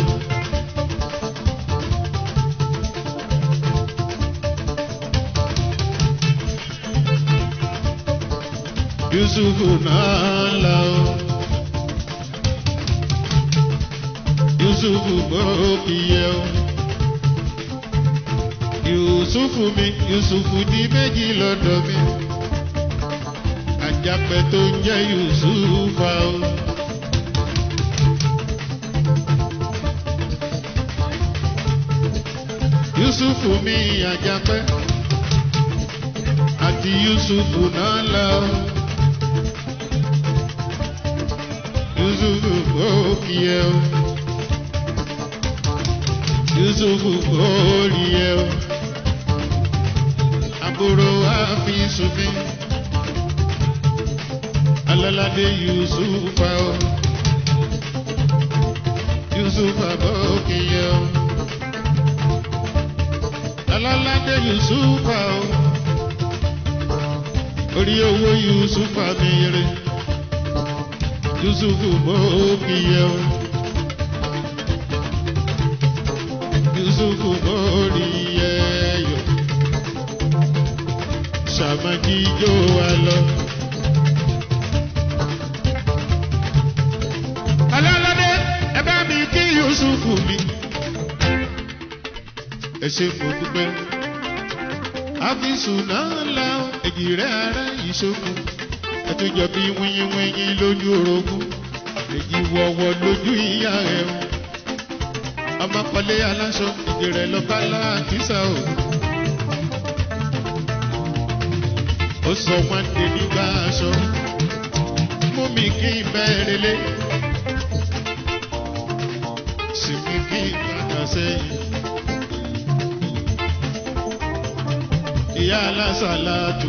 Yusufu nala Yusufu bokiye Yusufu mi Yusufu di méjì lọ́dọ̀ mi àjàpẹ́ tó ń jẹ́ Yusufa o. Yusufu mi àjàpẹ́ àti Yusufu náà lọ. Yusufu kò kí ẹ o. Yusufu kò rí ẹ o. Àbúrò wa fi sunmi alálàdé Yusufa o Yusufa bókè yẹ o alálàdé Yusufa o orí owó Yusufa mi rè Yusufu bókè yẹ o Yusufu bórí yẹ yọ. Sàmájíjó wa lọ. Alálàdé ẹ bá mi kí Yusufu mi. Ẹ ṣe mo dúpẹ́. Àfisùn náà la èjì rẹ̀ ara ìṣòkun. Ẹ tún jọ bí wíyínwíyín lójú orogún. Èjì wọ̀wọ̀ lójú ìyá rẹ̀ o. Ọmọkọlé aláṣọ ìdí rẹ̀ lọ bá láàkísà o. Ó sọ wọn dé nígbà aṣọ mú mi kí n bẹ̀rẹ̀ lé sì mi kí n padà sẹ́yìn. Ìyá alásàlátù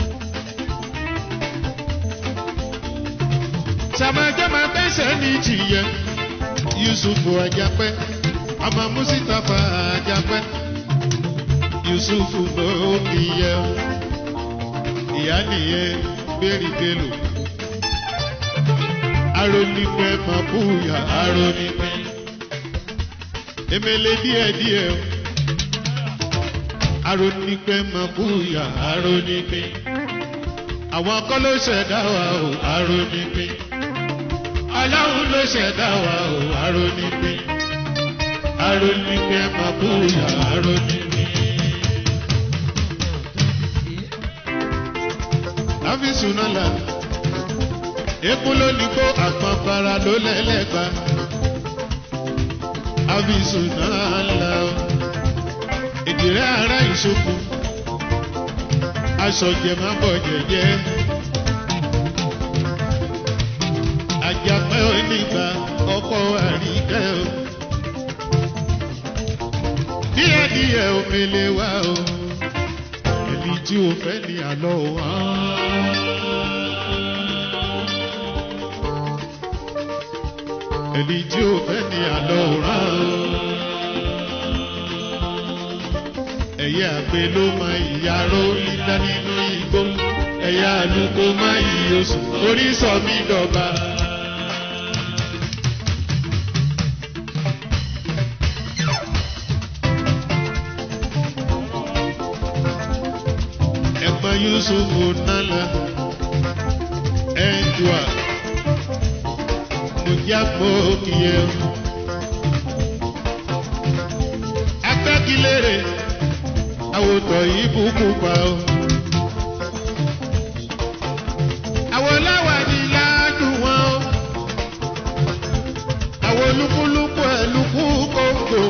sàmájọ́ máa bẹ́sẹ̀ ní tìyẹ Yusufu Àjàpẹ́ ọmọ Musitafa Àjàpẹ́ Yusufu ló fi yẹ ìyá nìyẹn bẹ́ẹ̀rì bẹ́ẹ̀lò arónípẹ́ máa búyà arónípẹ́ emele díẹ̀díẹ̀ arónípẹ́ máa búyà arónípẹ́ àwọn kọ́ ló ṣẹ̀dá wa o arónípẹ́ Ọlọ́run ló ṣẹ̀dá wa o arónípẹ́ arónípẹ́ máa búyà arónípẹ́. Afisunala epo ló ní kó àpapara ló lẹ́lẹ́gba Afisunala ìdìrẹ́ ara ìṣokùn aṣọ jẹ̀mábọ̀ jẹ̀jẹ́ àjàpẹ́ onígbà ọkọ̀ àríkẹ́ o díẹ̀díẹ̀ omele wa o ẹni tí o fẹ́ ní àlọ́ wa. Ẹni tí ó fẹ́ ní àlọ́ rà ó. Ẹ̀yà àgbẹ̀ ló máa ìyàrá ìdá nínú igbó. Ẹ̀yà àlùkò máa yí oṣù orí sọ mí dọ̀gba. Ẹ̀gbọ́n Yusufu nálà ẹ̀jùà. Mujabo kiye akakilere awoto ibuku pa o awolawa ni ladu wọn o awolukuluku eluku kongo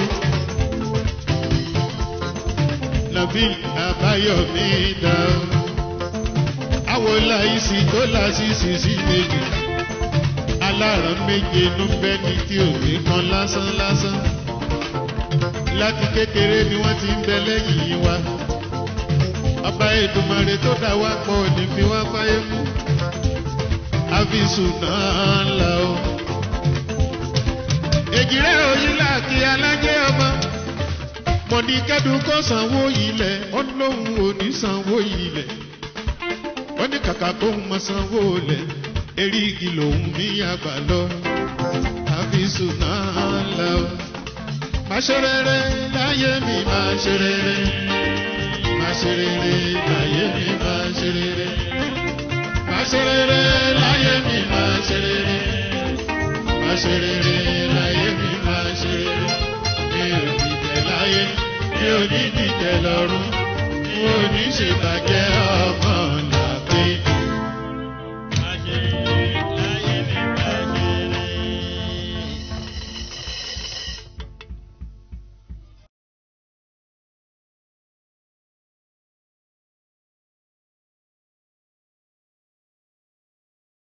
Nabi Abayomi da awola isi to la sisi si meji alára méje ló fẹ́ ní tí òwe kan lásán lásán láti kékeré ni wọ́n ti ń bẹ lẹ́yìn wa ọba Èdùmàrè tó dá wa pọ̀ ní fi wá fáyé mú Afisunala o èjìrẹ́ òyìnlá kí alájẹ́ ọmọ mọ̀ní kẹ́dùn kó sanwó ilẹ̀ ó lóhùn òní sanwó ilẹ̀ ó ní kàkà kó ń mọ sanwó ilẹ̀ erigi lòun ní àgbà lọ Afisunala o má ṣe rere láyé mi má ṣe rere má ṣe rere láyé mi má ṣe rere má ṣe rere láyé mi má ṣe rere má ṣe rere láyé mi má ṣe rere mi ò dìtẹ̀ láyé mi ò ní dìtẹ̀ lọ́run mi ò ní ṣèbàjẹ́ ọmọ.